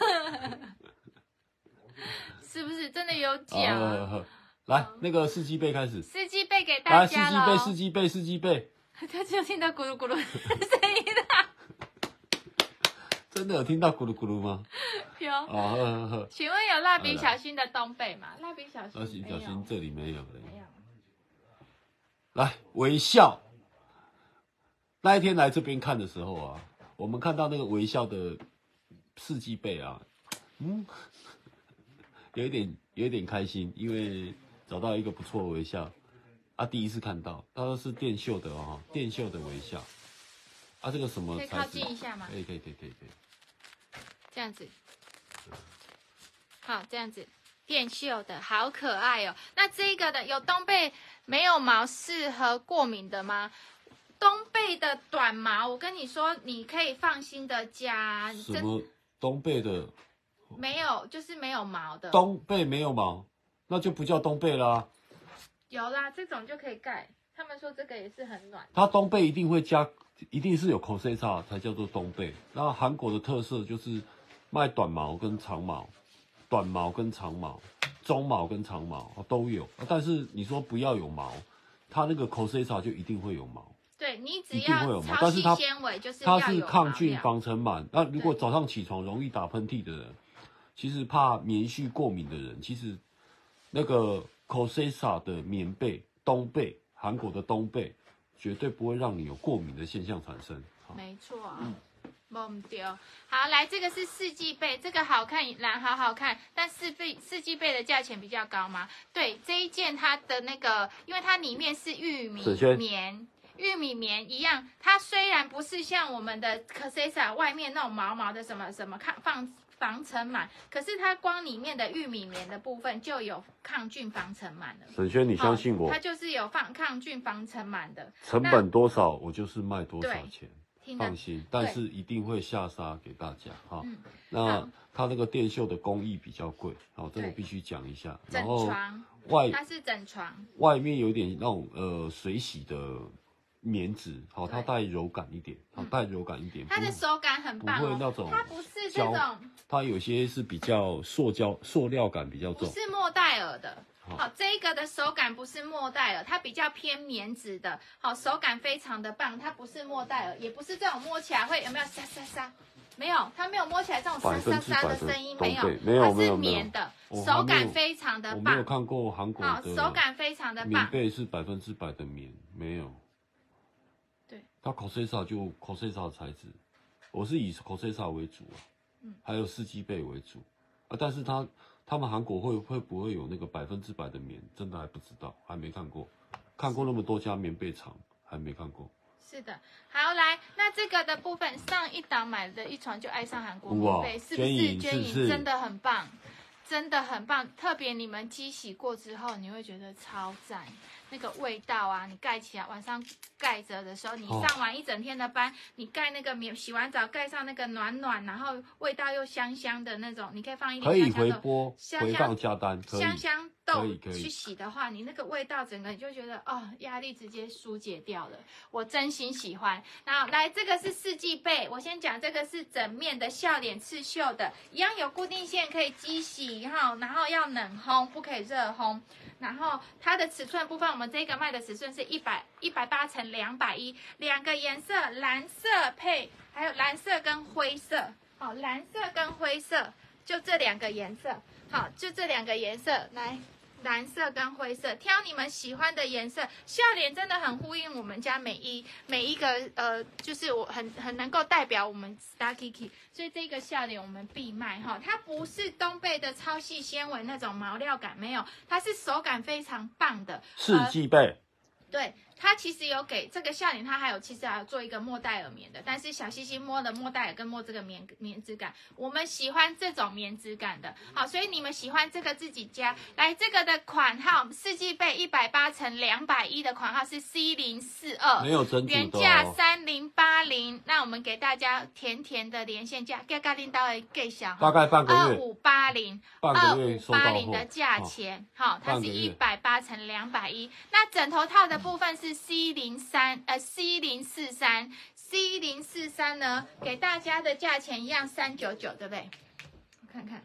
是不是真的有讲？ 来，那个4季被开始。 4季被给大家了。 来，4季被。 他只有听到咕噜咕噜的声音啊。 真的有听到咕噜咕噜吗？ 有。哦，请问有蜡笔小新的东北吗？蜡笔小新这里没有了。没有。来，微笑那一天来这边看的时候啊，我们看到那个微笑的四季贝啊，有一点开心，因为找到一个不错的微笑啊，第一次看到，他说是电绣的哦，电绣的微笑啊，这个什么可以靠近一下吗？ 可以， 这样子，好，这样子。电绣的好可爱哦。那这个的有东贝没有毛适合过敏的吗？东贝的短毛，我跟你说，你可以放心的加。 什么东贝的？ 没有，就是没有毛的。 东贝没有毛，那就不叫东贝啦。 有啦，这种就可以盖。他们说这个也是很暖。 它东贝一定会加，一定是有 coseta 才叫做东贝。那韩国的特色就是卖短毛跟长毛。短毛跟长毛、中毛跟长毛都有，但是你说不要有毛，它那个 coseta 就一定会有毛。 对，你只一定会有毛， 要超细纤维就是它是要有抗菌防尘螨。那如果早上起床容易打喷嚏的人，其实怕棉絮过敏的人，其实那个 coseta 的棉被、冬被，韩国的冬被绝对不会让你有过敏的现象产生。 没错。忘掉。好，来这个是四季被，这个好看，蓝好看，但四季被的价钱比较高吗？对，这一件它的那个，因为它里面是玉米棉。玉米棉一样，它虽然不是像我们的 Casesa 外面那种毛毛的什么防尘螨，可是它光里面的玉米棉的部分就有抗菌防尘螨了。 沈轩，你相信我， 它就是有抗菌防尘螨的。 成本多少，我就是卖多少钱。放心，但是一定会下杀给大家哈。那它那个电绣的工艺比较贵，好，这个必须讲一下。然后它是整床， 外面有点那种水洗的棉质，好，它带柔感一点，好，带柔感一点。 它的手感很棒， 不会那种， 它不是这种， 它有些是比较塑料感比较重， 不是莫代尔的。好，这个的手感不是莫代尔，它比较偏棉质的，好，手感非常的棒，它不是莫代尔，也不是这种摸起来会有没有沙沙沙，没有，它没有摸起来这种沙沙沙的声音，没有，它是棉的，手感非常的棒。 我没有看过韩国的， 手感非常的棒， 棉被是100%的棉，没有。 对， 它 cosesa 就 cosesa 的材质，我是以 cosesa 为主还有四季被为主但是他们韩国会不会有那个100%的棉？真的还不知道，还没看过。看过那么多家棉被厂，还没看过。 是的，好来，那这个的部分，上一档买的一床就爱上韩国棉被，是不是？娟颖真的很棒，真的很棒。特别你们机洗过之后，你会觉得超赞。那个味道啊，你盖起来，晚上盖着的时候，你上完一整天的班，你盖那个棉，洗完澡盖上那个暖，然后味道又香香的那种，你可以放一点香香豆， 可以回播，回放加单， 香香豆去洗的话，你那个味道整个你就觉得哦，压力直接疏解掉了，我真心喜欢。然后来这个是四季被，我先讲这个是整面的笑脸刺绣的，一样有固定线可以机洗哈，然后要冷烘，不可以热烘。然后它的尺寸部分，我们这个卖的尺寸是180×210，两个颜色，蓝色配还有蓝色跟灰色，好，蓝色跟灰色就这两个颜色，好，就这两个颜色来。蓝色跟灰色，挑你们喜欢的颜色。笑脸真的很呼应我们家每一个就是我很能够代表我们 Star Kiki， 所以这个笑脸我们必卖哈。它不是东贝的超细纤维那种毛料感，没有，它是手感非常棒的四季被。 对，它其实有给这个笑脸，它其实还有做一个莫代尔棉的，但是小西西摸的莫代尔跟摸这个棉质感，我们喜欢这种棉质感的，好，所以你们喜欢这个自己加。来，这个的款号四季被180×210的款号是 C042， 没有整组的原价3080，那我们给大家甜甜的连线价，给领导的给小， 大概半个月 ，2580的价钱，好，它是180×210，那枕头套的部分是 C043，C043呢，给大家的价钱一样399，对不对？我看看，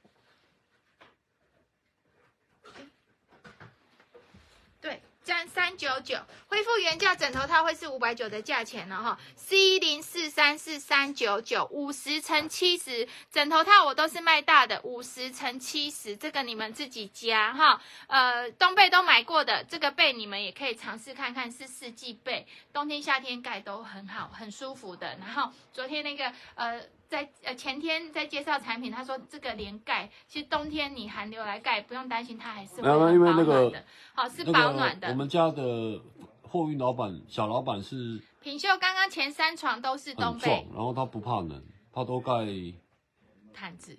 对，占399 399，恢复原价整头套会是590的价钱了哈。C0434399501×70，整头套我都是卖大的50×70，这个你们自己加哈。冬被都买过的，这个被你们也可以尝试看看，是4季被，冬天夏天盖都很好，很舒服的。然后昨天那个前天在介绍产品，他说这个连盖，其实冬天你寒流来盖，不用担心它还是会很保暖的。好，是保暖的。 我们家的货运小老板是品秀，刚刚前3床都是冬被， 然后他不怕冷，他都盖毯子，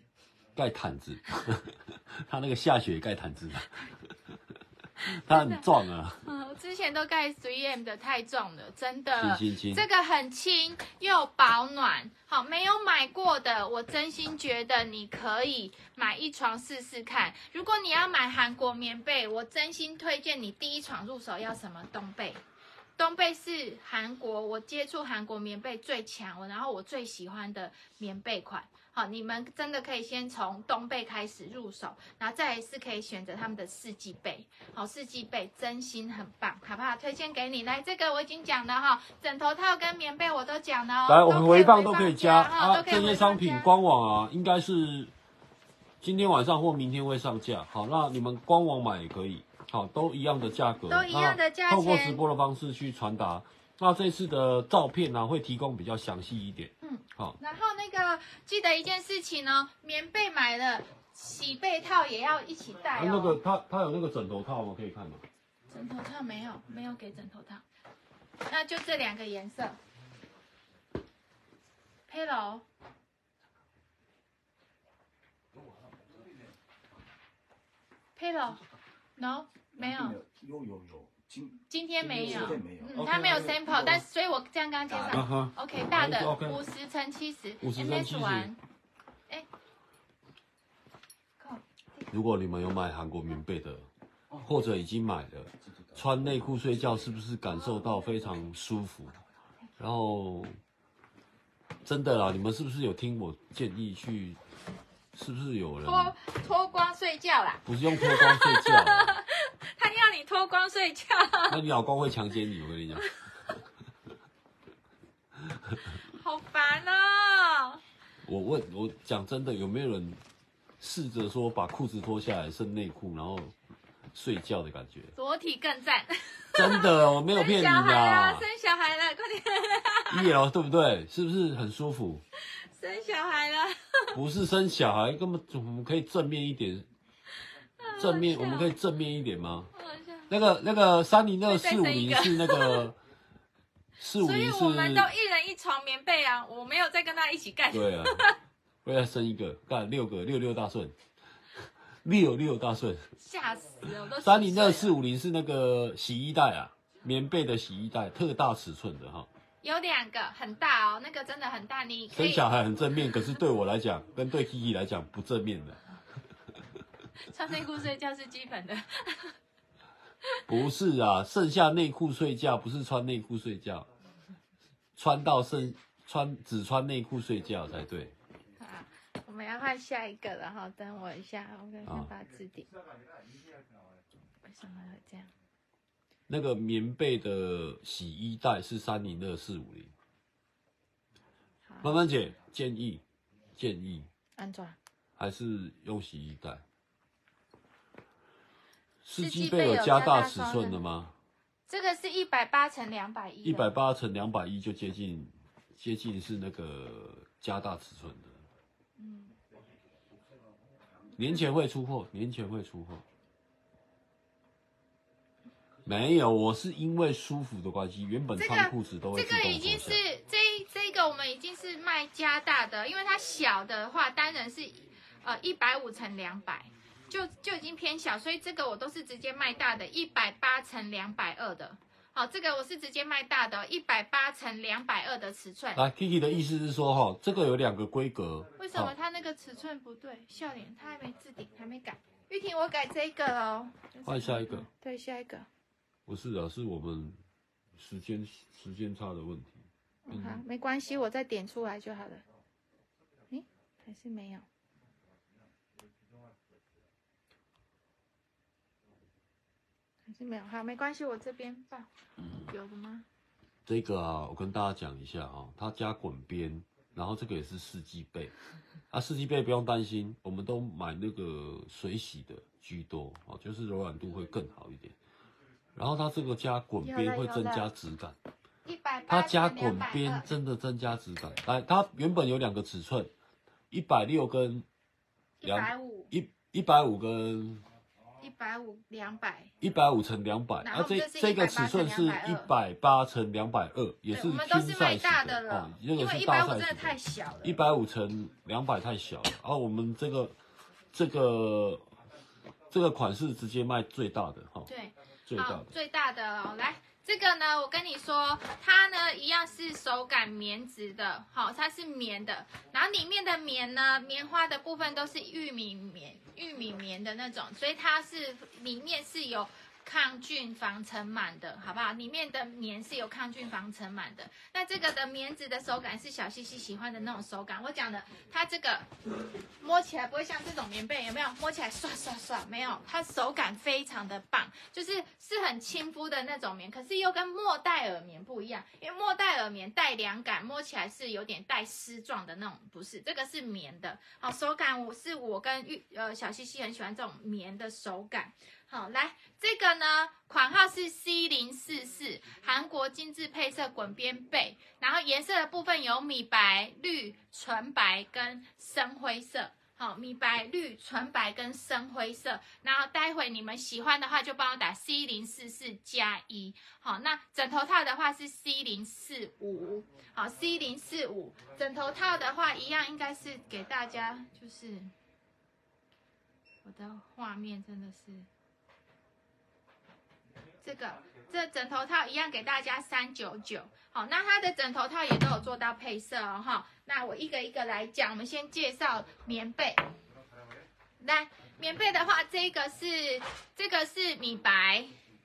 他那个下雪盖毯子。它很壮啊！ 我之前都盖 3M 的，太重了，真的。 轻这个很轻又保暖。好，没有买过的，我真心觉得你可以买一床试试看。如果你要买韩国棉被，我真心推荐你第一床入手要什么？冬被。冬被是韩国，我接触韩国棉被最强，然后我最喜欢的棉被款。好，你们真的可以先从冬被开始入手，然后再来是可以选择他们的4季被。好，4季被真心很棒，好不好？推荐给你。来，这个我已经讲了哈，枕头套跟棉被我都讲了哦。 来，我们回放都可以加啊。 这些商品官网啊，应该是今天晚上或明天会上架。好，那你们官网买也可以。好，都一样的价格， 都一样的价钱， 透过直播的方式去传达。那这次的照片呢，会提供比较详细一点。好。 然后那个记得一件事情哦，棉被买了，洗被套也要一起带哦。 那个它有那个枕头套吗？可以看吗？ 枕头套没有给枕头套，那就这2个颜色。Pillow。No， 没有。 有。 今天没有。 他没有 sample， 但所以我这样刚刚介绍。OK， 大的50×70，MS 完。 如果你们有买韩国棉被的，或者已经买了，穿内裤睡觉是不是感受到非常舒服？然后真的啦，你们是不是有听我建议去？是不是有人脱光睡觉啦？ 不是用脱光睡觉啦， 他要你脱光睡觉。 那你老公会强奸你，我跟你讲。 好烦哦！ 我讲真的，有没有人试着说把裤子脱下来剩内裤，然后睡觉的感觉？ 裸体更赞。 真的，我没有骗你啦！ 生小孩了，快点 ！EL 对不对？是不是很舒服？ 生小孩了。 不是生小孩，根本我们可以正面一点。我们可以正面一点吗？那个302-450是那个450， 所以我们都1人1床棉被啊，我没有再跟他一起盖。 对啊，我要生一个，干6个，66大顺，66大顺， 吓死了！我都 302-450是那个洗衣袋啊，棉被的洗衣袋，特大尺寸的哈。 有2个很大哦，那个真的很大，你可以生小孩很正面，可是对我来讲，跟对 Kiki 来讲不正面的。 穿内裤睡觉是基本的。 不是啊，剩下内裤睡觉不是穿内裤睡觉，只穿内裤睡觉才对。 好，我们要换下一个了哈，等我一下，我先把字典。为什么会这样？ 那个棉被的洗衣袋是302-450。曼曼姐建议安装还是用洗衣袋。4季被有加大尺寸的吗？ 这个是180×210。 180×210就接近是那个加大尺寸的。年前会出货。没有，我是因为舒服的关系，原本穿裤子都会自动收下。 这个已经是这个我们已经是卖加大的，因为它小的话单人是150×200，就已经偏小，所以这个我都是直接卖大的180×220的。好，这个我是直接卖大的180×220的尺寸。 来 ，Kiki 的意思是说哈，这个有2个规格。 为什么它那个尺寸不对？笑脸，它还没置顶，还没改。玉婷，我改这个哦。 换下一个。 对，下一个。 不是啊，是我们时间差的问题。 好，没关系，我再点出来就好了。还是没有。还是没有，好，没关系，我这边放，有的吗？ 这个啊，我跟大家讲一下啊，它加滚边，然后这个也是四季被，四季被不用担心，我们都买那个水洗的居多哦，就是柔软度会更好一点。然后它这个加滚边会增加质感，它加滚边真的增加质感。来，它原本有2个尺寸，160跟150跟150乘200，这个尺寸是180乘220，也是 King size 的哦，这个是大 size 真的太小了 ，150乘200太小了。然后我们这个款式直接卖最大的哈， 对， 最大的哦，来。这个呢，我跟你说，它呢一样是手感棉质的，好，它是棉的，然后里面的棉呢，棉花的部分都是玉米棉的那种，所以它是里面是有抗菌防尘螨的，好不好？里面的棉是有抗菌防尘螨的。那这个的棉质的手感是小西西喜欢的那种手感。我讲的，它这个摸起来不会像这种棉被，有没有？摸起来刷刷刷，没有，它手感非常的棒，是很亲肤的那种棉，可是又跟莫代尔棉不一样，因为莫代尔棉带凉感，摸起来是有点带丝状的那种，不是，这个是棉的。好，手感我跟小西西很喜欢这种棉的手感。好，来这个呢，款号是 C044，韩国精致配色滚边被，然后颜色的部分有米白、绿、纯白跟深灰色。好，米白、绿、纯白跟深灰色，然后待会你们喜欢的话就帮我打 C044+1。好，那枕头套的话是 C045。好 ，C045 枕头套的话一样应该是给大家，就是我的画面真的是。这枕头套一样给大家399，好，那它的枕头套也都有做到配色哦，哈。那我一个一个来讲，我们先介绍棉被。来，棉被的话，这个是米白，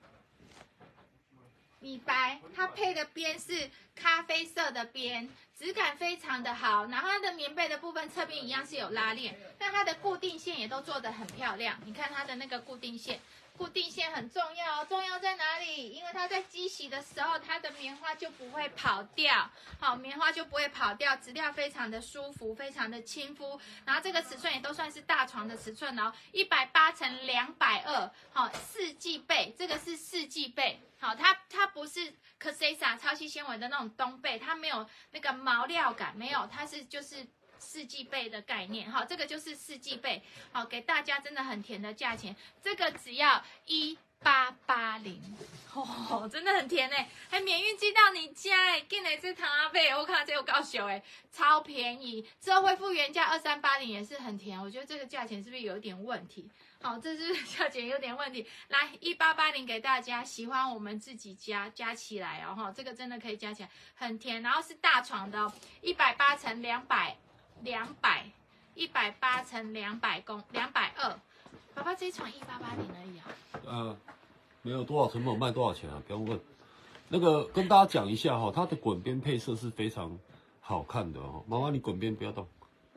它配的边是咖啡色的边，质感非常的好。然后它的棉被的部分侧边一样是有拉链，但它的固定线也都做得很漂亮。你看它的那个固定线。固定线很重要，重要在哪里？因为它在机洗的时候，它的棉花就不会跑掉。好，棉花就不会跑掉，质料非常的舒服，非常的亲肤。然后这个尺寸也都算是大床的尺寸哦，180乘220。好，四季被，这个是四季被。好，它不是 Casesa 超细纤维的那种冬被，它没有那个毛料感，没有，它是就是四季被的概念。好，这个就是四季被。好，给大家真的很甜的价钱，这个只要1880。哦，真的很甜哎，还免运寄到你家哎，进来这糖阿贝，我看这有够小哎，超便宜。之后恢复原价2380也是很甜，我觉得这个价钱是不是有点问题？好，这是价钱有点问题。来，1880给大家，喜欢我们自己加起来哦哈，这个真的可以加起来，很甜。然后是大床的哦，180乘200，180乘220。爸爸这一床180而已啊。 没有多少成本卖多少钱啊，不用问。那个跟大家讲一下哈，它的滚边配色是非常好看的哦。妈妈，你滚边不要动。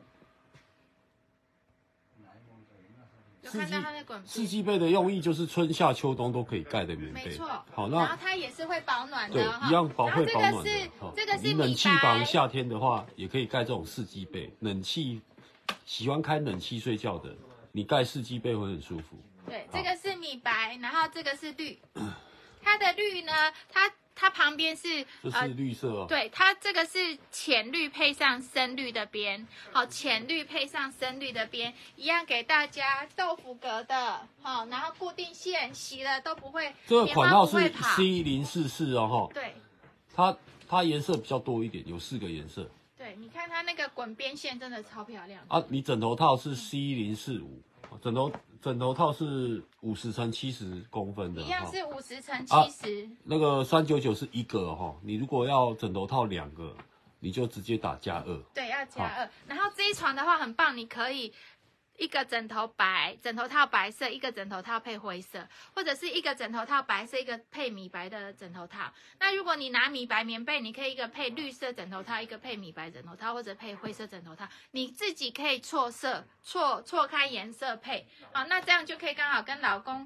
有看到它的滚边。 四季被的用意就是春夏秋冬都可以盖的棉被。 没错。 好，那然后它也是会保暖的， 对，一样会保暖的。 这个是你冷气房夏天的话，也可以盖这种四季被。冷气喜欢开冷气睡觉的，你盖四季被会很舒服。 对，这个是米白，然后这个是绿。它的绿呢，它旁边是这是绿色哦。 对，它这个是浅绿配上深绿的边，好，浅绿配上深绿的边，一样给大家豆腐格的，好，然后固定线洗了都不会。 这个款号是 C044哦哈。 对。 它颜色比较多一点，有4个颜色。 对，你看它那个滚边线真的超漂亮啊！你枕头套是 C045，枕头套是50乘70公分的， 一样是50乘70。 那个399是1个哈，你如果要枕头套2个，你就直接打+2。 对，要+2。然后这一床的话很棒，你可以一个枕头套白色，一个枕头套配灰色，或者是一个枕头套白色，一个配米白的枕头套。那如果你拿米白棉被，你可以一个配绿色枕头套，一个配米白枕头套，或者配灰色枕头套，你自己可以错开颜色配。好，那这样就可以刚好跟老公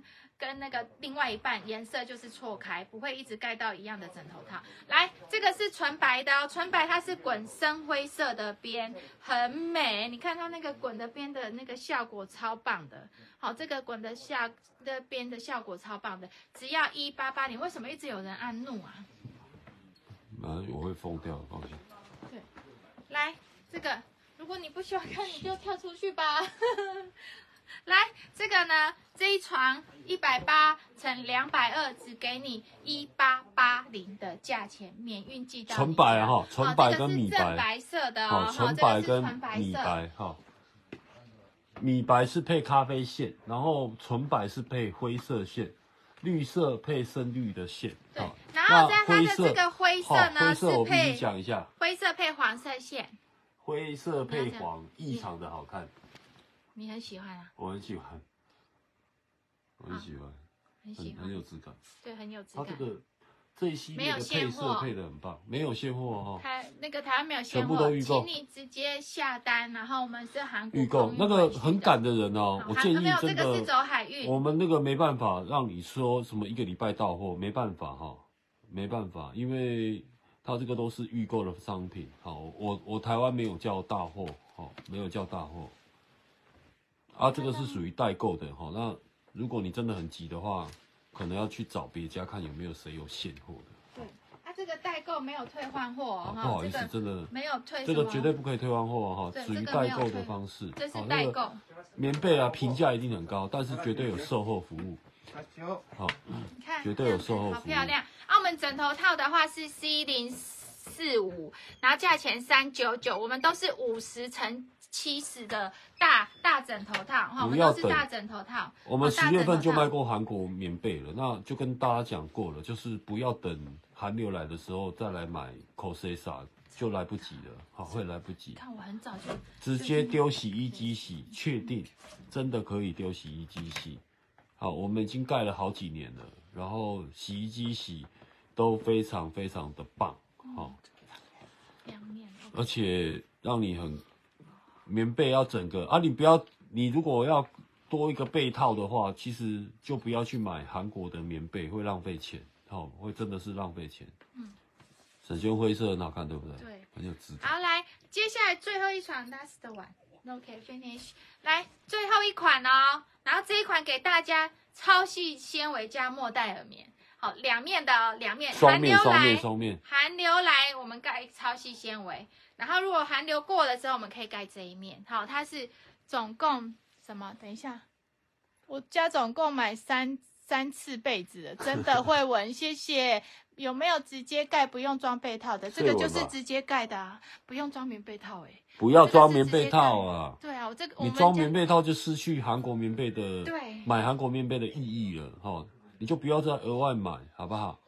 跟那个另外一半颜色就是错开，不会一直盖到一样的枕头套。来，这个是纯白的哦，纯白它是滚深灰色的边，很美。你看它那个滚的边的那个效果超棒的。好，这个滚的边的效果超棒的，只要188。你为什么一直有人按怒啊？ 我会疯掉，放心。 对，来这个，如果你不喜欢看，你就跳出去吧。来，这个呢，这一床180乘220，只给你1880的价钱，免运寄到。 纯白哈，纯白跟米白， 正白色的哦， 纯白跟米白哈。米白是配咖啡线，然后纯白是配灰色线，绿色配深绿的线。 对，然后在它的这个灰色呢， 灰色我必须是讲一下， 灰色配黄色线， 灰色配黄，异常的好看。 你很喜欢啊？ 我很喜欢，我很喜欢，很有质感。 对，很有质感。 它这一系列的配色配的很棒，没有现货哈。台湾没有现货，全部都预购， 请你直接下单，然后我们是韩国预购。那个很赶的人哦，我建议真的， 这个是走海运， 我们那个没办法让你说什么1个礼拜到货，没办法哈，没办法，因为它这个都是预购的商品。好，我台湾没有叫大货，好，没有叫大货。啊，这个是属于代购的哈。那如果你真的很急的话，可能要去找别家看有没有谁有现货的。 对，啊，这个代购没有退换货哦， 不好意思，真的没有退， 这个绝对不可以退换货哈，属于代购的方式。 这是代购。 棉被啊，评价一定很高，但是绝对有售后服务。好， 你看， 绝对有售后服务。 好漂亮。啊，我们枕头套的话是 C045，然后价钱399，我们都是50乘70的大枕头套哈，我们都是大枕头套。 我们10月份就卖过韩国棉被了，那就跟大家讲过了，就是不要等寒流来的时候再来买 Cosesa， 就来不及了，好，会来不及。 看我很早就直接丢洗衣机洗，确定真的可以丢洗衣机洗。好，我们已经盖了好几年了，然后洗衣机洗都非常非常的棒，好，而且让你很。棉被要整个啊，你如果要多一个被套的话，其实就不要去买韩国的棉被，会浪费钱，好，会真的是浪费钱。沈轩灰色很好看，对不对？ 对， 很有质感。 好，来，接下来最后一床 last one，OK finish， 来最后一款哦，然后这一款给大家超细纤维加莫代尔棉。好，两面的哦，两面， 双面， 寒流来，我们盖超细纤维。然后如果寒流过了之后，我们可以盖这一面。好，它是总共什么？等一下，我家总共买三次被子了，真的会闻，谢谢。有没有直接盖不用装被套的？这个就是直接盖的啊，不用装棉被套不要装棉被套啊！ 对啊， 你装棉被套就失去韩国棉被的对买韩国棉被的意义了哈。你就不要再额外买，好不好？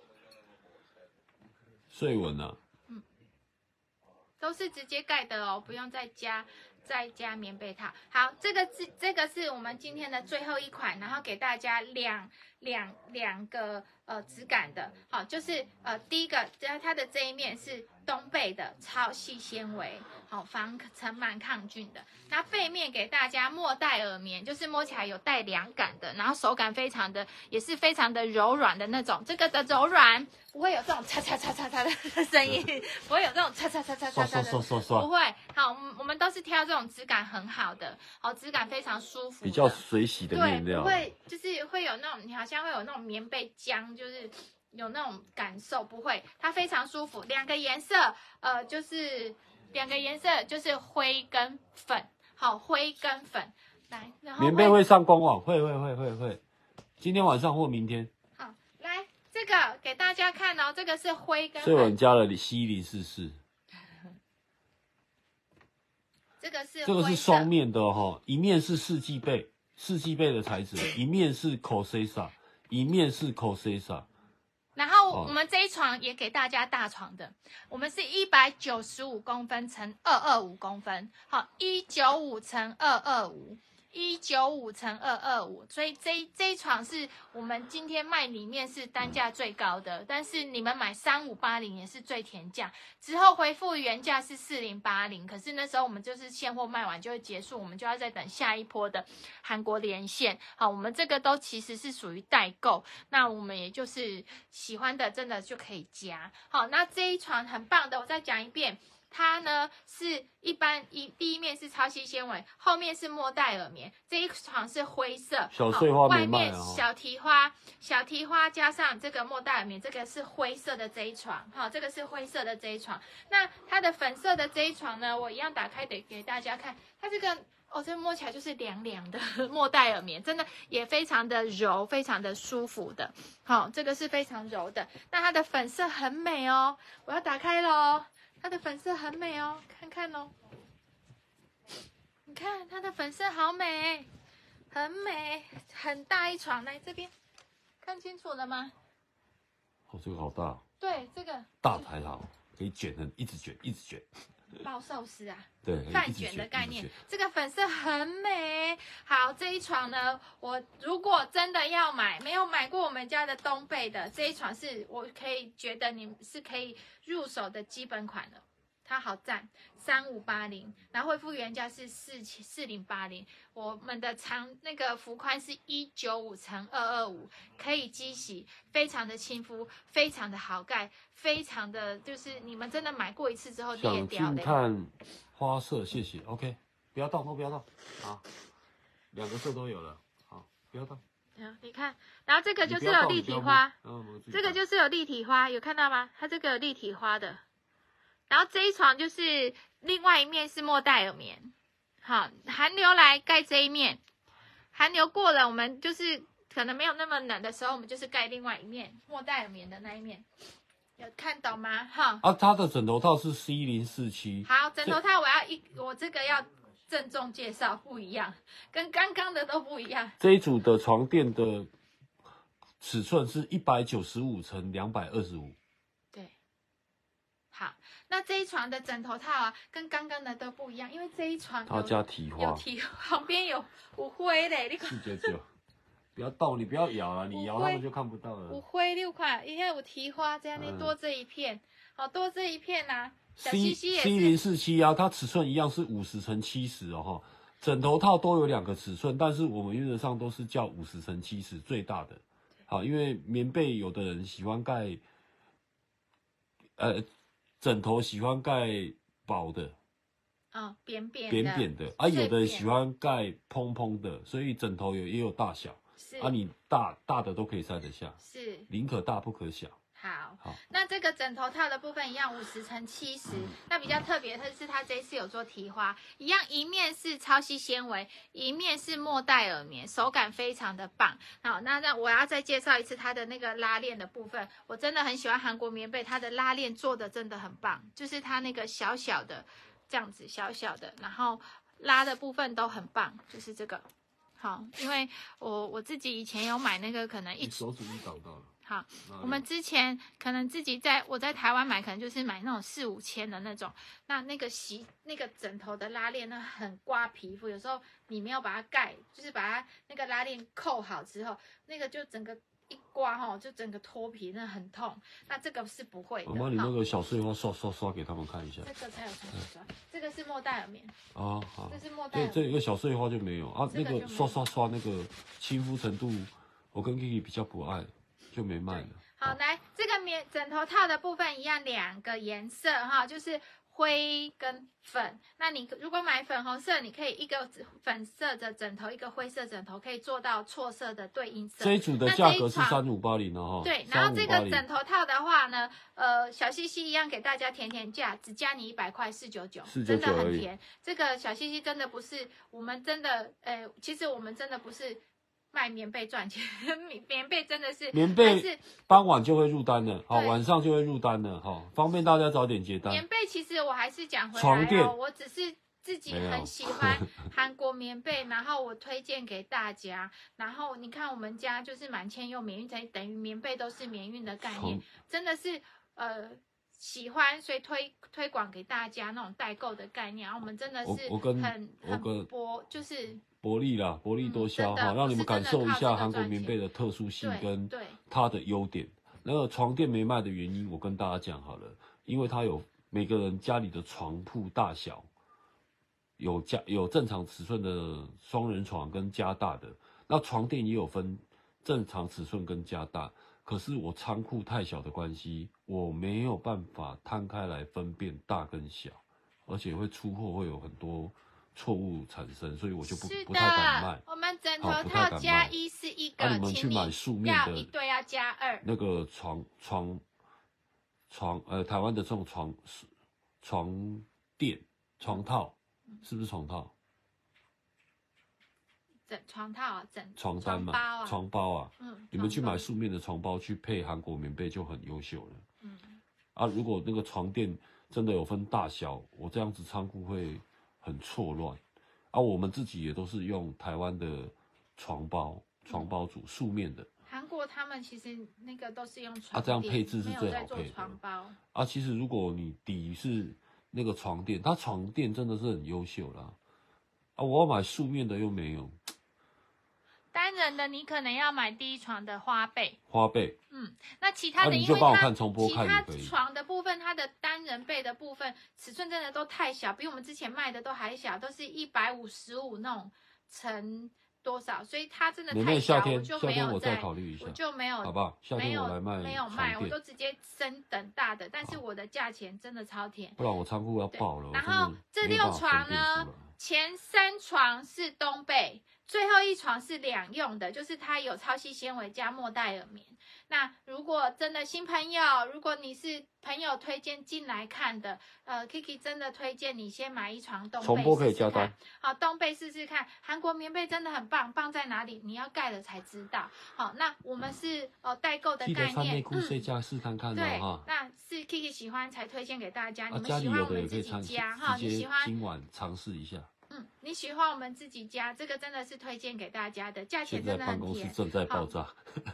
睡稳了， 都是直接盖的哦，不用再加棉被套。好，这个是我们今天的最后一款，然后给大家两个质感的。好，就是第一个它的这一面是东贝的超细纤维，好，防尘螨抗菌的。那背面给大家莫代尔棉，就是摸起来有带凉感的，然后手感也是非常的柔软的那种。这个的柔软不会有这种嚓嚓嚓嚓嚓的声音，不会有这种嚓嚓嚓嚓嚓嚓的，不会。好，我们都是挑这种质感很好的，好，质感非常舒服， 比较水洗的面料， 对，不会就是会有那种你好像会有那种棉被浆，就是有那种感受，不会，它非常舒服。两个颜色就是灰跟粉，好，灰跟粉来，然后棉被会上官网，会，今天晚上或明天。 好，来这个给大家看哦，这个是灰跟粉， 所以我们加了C044，这个是双面的哈，一面是四季被的材质，一面是 Cosesa， 一面是 Cosesa。 然后我们这一床也给大家大床的，我们是195公分乘225公分，好，195乘225 195×225，所以这一床是我们今天卖里面是单价最高的，但是你们买3580也是最甜价，之后恢复原价是4080，可是那时候我们就是现货卖完就会结束，我们就要再等下一波的韩国连线。好，我们这个都其实是属于代购，那我们也就是喜欢的真的就可以加。好，那这一床很棒的，我再讲一遍。它呢是第一面是超细纤维，后面是莫代尔棉，这一床是灰色， 小碎花外没卖面啊。 小提花加上这个莫代尔棉，这个是灰色的这一床，好，这个是灰色的这一床。那它的粉色的这一床呢，我一样打开给大家看，它这个这摸起来就是凉凉的莫代尔棉，真的也非常的柔，非常的舒服的。好，这个是非常柔的。那它的粉色很美哦，我要打开咯。它的粉色很美哦，看看哦，你看它的粉色好美，很美，很大一床，来这边，看清楚了吗？ 这个好大。 对，这个大台好，可以卷一直卷，一直卷。 包寿司啊， 对， 饭卷的概念，这个粉色很美。好，这一床呢，我如果真的要买，没有买过我们家的东贝的这一床，是我可以觉得你是可以入手的基本款的，它好赞，3580，然后恢复原价是4080，我们的那个幅宽是195×225，可以机洗，非常的亲肤，非常的好盖，非常的就是你们真的买过一次之后裂掉的。 想看花色，谢谢。OK， 不要动，都不要动。好，2个色都有了。好，不要动。 你看，然后这个就是有立体花，这个就是有立体花，有看到吗？它这个有立体花的。然后这一床就是另外一面是莫代尔棉，好，寒流来盖这一面，寒流过了，我们就是可能没有那么冷的时候，我们就是盖另外一面莫代尔棉的那一面，有看懂吗？哈， 它的枕头套是 C047。 好，枕头套我这个要郑重介绍，不一样，跟刚刚的都不一样。 这一组的床垫的尺寸是195×225。对， 好。那这一床的枕头套啊，跟刚刚的都不一样，因为这一床它加提花， 旁边有灰嘞，你看。 499，不要动，你不要摇了，你摇他们就看不到了。 有灰6块，因为有提花这样的多这一片，好多这一片呐。小西西也是 C047啊，它尺寸一样是50×70哦哈。枕头套都有2个尺寸，但是我们原则上都是叫50×70最大的。好，因为棉被有的人喜欢盖，枕头喜欢盖薄的， 扁的啊，有的人喜欢盖蓬蓬的，所以枕头也有大小，啊，你大的都可以塞得下， 是宁可大不可小。 好，那这个枕头套的部分一样50×70，那比较特别的是它这次有做提花，一样一面是超细纤维，一面是莫代尔棉，手感非常的棒。好，那我要再介绍一次它的那个拉链的部分，我真的很喜欢韩国棉被，它的拉链做的真的很棒，就是它那个小小的这样子小小的，然后拉的部分都很棒，就是这个。好，因为我自己以前有买那个，可能手指一挡到了。 好，我们之前可能我在台湾买，可能就是买那种4、5千的那种，那个枕头的拉链呢很刮皮肤，有时候你没有把它盖，就是把它那个拉链扣好之后，那个就整个一刮哈，就整个脱皮，那很痛。那这个是不会的。 我把你那个小碎花刷给他们看一下。 这个才有刷，这个是莫代尔棉。 好， 这是莫代尔。 这有个小碎花就没有啊，那个刷那个亲肤程度，我跟 Kiki 比较不爱。就没卖了。 好，来这个枕头套的部分一样2个颜色哈，就是灰跟粉。那你如果买粉红色，你可以一个粉色的枕头，一个灰色枕头，可以做到错色的对应色。 这一组的价格是3580哦。 对，然后这个枕头套的话呢，小西西一样给大家甜价，只加你100块，499，真的很甜。这个小西西真的不是我们真的，其实我们真的不是。卖棉被赚钱，棉被真的是棉被是傍晚就会入单了，好，晚上就会入单了，好，方便大家早点接单。 棉被其实我还是讲回来我只是自己很喜欢韩国棉被，然后我推荐给大家。然后你看我们家就是满千用免运，等于棉被都是免运的概念，真的是喜欢，所以推广给大家那种代购的概念。然后我们真的是很就是。 薄利啦，薄利多销哈，让你们感受一下韩国棉被的特殊性跟它的优点。那个床垫没卖的原因，我跟大家讲好了，因为它有每个人家里的床铺大小，有正常尺寸的双人床跟加大的，那床垫也有分正常尺寸跟加大。可是我仓库太小的关系，我没有办法摊开来分辨大跟小，而且会出货会有很多错误产生，所以我就不太敢卖。 我们枕头套加一是一个， 你们去买素面的， 要一对要加2。 那个台湾的这种床垫床套，是不是床套？ 床套床单嘛，床包啊，你们去买素面的床包去配韩国棉被就很优秀了。如果那个床垫真的有分大小，我这样子仓库会很错乱。我们自己也都是用台湾的床包组素面的。 韩国他们其实那个都是用床垫， 这样配置是最好配的。 床包其实如果你底是那个床垫，它床垫真的是很优秀啦。我要买素面的又没有。 单人的你可能要买第一床的花被，那其他的你就帮我看重播看也可以。 其他床的部分，它的单人被的部分尺寸真的都太小，比我们之前卖的都还小，都是155那种乘多少，所以它真的太小，我就没有再考虑一下，我就没有， 好不好？夏天我来卖， 没有卖，我都直接升等大的，但是我的价钱真的超甜， 不然我仓库要爆了。 然后这6床呢，前3床是冬被。最后1床是2用的，就是它有超细纤维加莫代尔棉。那如果真的新朋友，如果你是朋友推荐进来看的，Kiki 真的推荐你先买1床冬被重播可以加单。 好，冬被试试看，韩国棉被真的很棒，棒在哪里？你要盖了才知道。好，那我们是代购的概念， 记得穿内裤睡觉试看看对，那是 Kiki 喜欢才推荐给大家，你们喜欢我们自己家哈， 你喜欢今晚尝试一下。 你喜欢我们自己家，这个真的是推荐给大家的，价钱真的很甜。 现在办公室正在爆炸，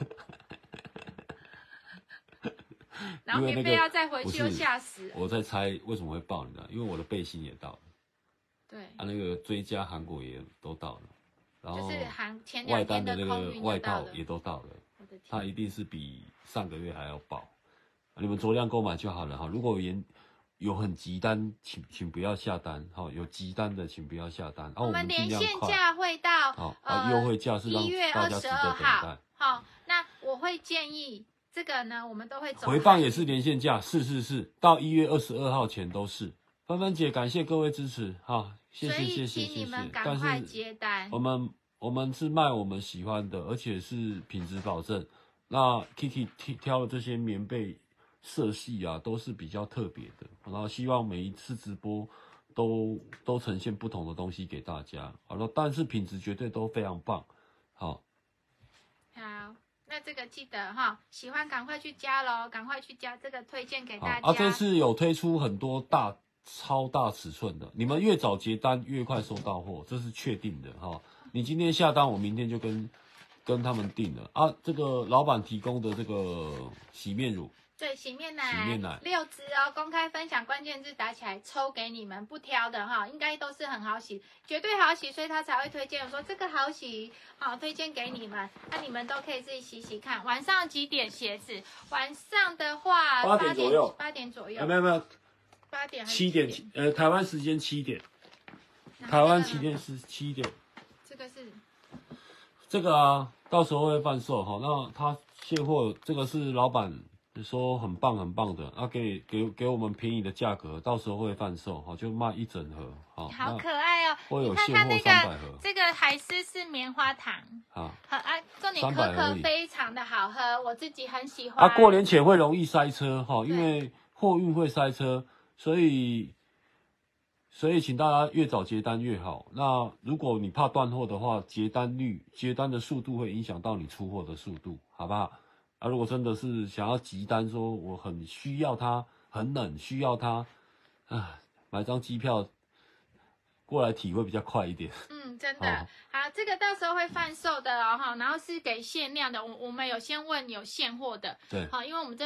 然后棉被要再回去又吓死。 我在猜为什么会爆，你知道？因为我的背心也到了， 对， 那个追加韩国也都到了，然后就是前2天的那个外套也都到了，它一定是比上个月还要爆。你们酌量购买就好了哈。如果有很急单，请不要下单。有急单的请不要下单。 我们连线价会到优惠价是让 1月22号。好，那我会建议这个呢，我们都会走回放也是连线价，是，到1月22号前都是。芬芬姐，感谢各位支持，谢谢。 请你们赶快接单。 我们是卖我们喜欢的，而且是品质保证。那 Kiki 挑的这些棉被色系都是比较特别的，然后希望每一次直播都呈现不同的东西给大家，好了，但是品质绝对都非常棒，好， 那这个记得喜欢赶快去加咯，赶快去加，这个推荐给大家。 这次有推出很多超大尺寸的，你们越早结单越快收到货，这是确定的你今天下单，我明天就跟他们订了这个老板提供的这个洗面乳。 对，洗面奶6支公开分享关键字打起来抽给你们，不挑的应该都是很好洗，绝对好洗，所以他才会推荐我说这个好洗，推荐给你们，那你们都可以自己洗洗看。晚上几点鞋子？晚上的话 8点左右 ，8点左右。 没有 8点 7点，台湾时间7点，台湾7点是7点。这个到时候会贩售那他卸货，这个是老板说很棒的，给我们便宜的价格，到时候会贩售就卖1整盒好可爱哦！ 会有现货300盒。 这个海狮是棉花糖重点可可非常的好喝，我自己很喜欢。 过年前会容易塞车因为货运会塞车，所以请大家越早结单越好。那如果你怕断货的话，结单的速度会影响到你出货的速度，好不好？如果真的是想要急单，说我很需要它，很冷，需要它，买张机票过来体会比较快一点。 真的好，这个到时候会贩售的然后是给限量的。我们有先问有现货的， 对， 因为我们真的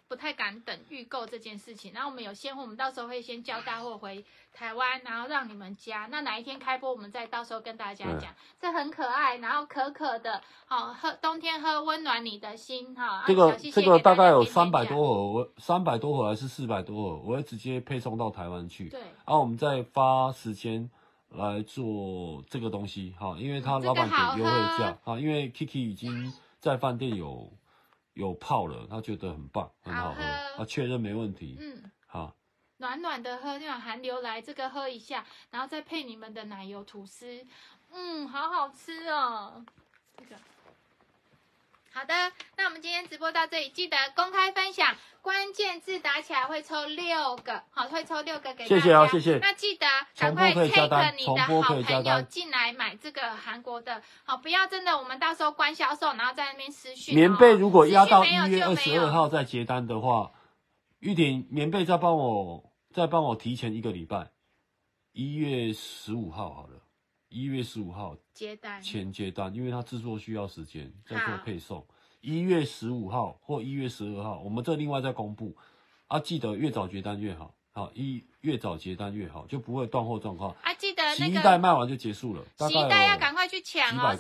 不太敢等预购这件事情。然后我们有现货，我们到时候会先交大货回台湾，然后让你们加。那哪一天开播，我们再到时候跟大家讲。这很可爱，然后可可的，好喝，冬天喝温暖你的心哈。 这个大概有300多盒，300多盒还是400多盒，我会直接配送到台湾去。 对， 然后我们再发时间来做这个东西哈，因为他老板给优惠价啊，因为 Kiki 已经在饭店有泡了，他觉得很棒，很好喝，他确认没问题。好， 暖暖的喝，那种寒流来，这个喝一下，然后再配你们的奶油吐司，好好吃哦。这个好的，那我们今天直播到这里，记得公开分享，关键字打起来会抽6个，好，会抽6个给大家。 谢谢啊，谢谢。 那记得赶快 take 你的好朋友进来买这个韩国的，好，不要真的我们到时候关销售，然后在那边私讯。 棉被如果压到1月22号再结单的话，玉婷棉被再帮我提前1个礼拜，1月15号好了。1月15号前接单，因为它制作需要时间，再做配送。1月15号或1月12号，我们这另外再公布。啊，记得越早结单越好，好，越早结单越好，就不会断货状况。 啊，记得那个洗衣袋卖完就结束了， 洗衣袋要赶快去抢哦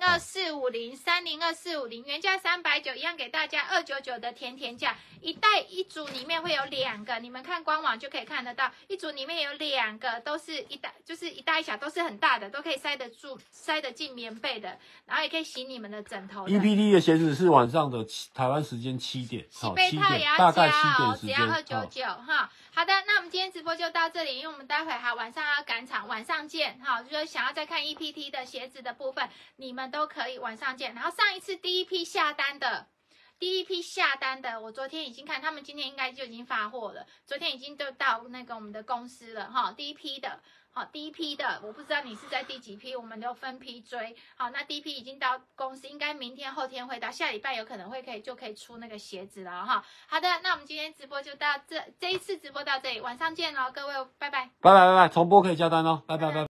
，302450，302450，原价390，一样给大家299的甜价。一袋一组里面会有2个，你们看官网就可以看得到，一组里面有2个，都是一袋，就是一大一小，都是很大的，都可以塞得进棉被的，然后也可以洗你们的枕头的。 EPT 的鞋子是晚上的台湾时间7点， 洗被套也要加哦，只要299哈。好的，那我们今天直播就到这里，因为我们待会还晚上要赶场，晚上见哈。就是想要再看 EPT 的鞋子的部分，你们都可以晚上见。然后上一次第一批下单的，我昨天已经看，他们今天应该就已经发货了，昨天已经都到那个我们的公司了哈。第一批的，我不知道你是在第几批，我们都分批追。好，那第一批已经到公司，应该明天后天会到，下礼拜有可能就可以出那个鞋子了哈。好的，那我们今天直播就到这一次直播到这里，晚上见喽，各位，拜拜， 拜拜，重播可以加单哦，拜拜。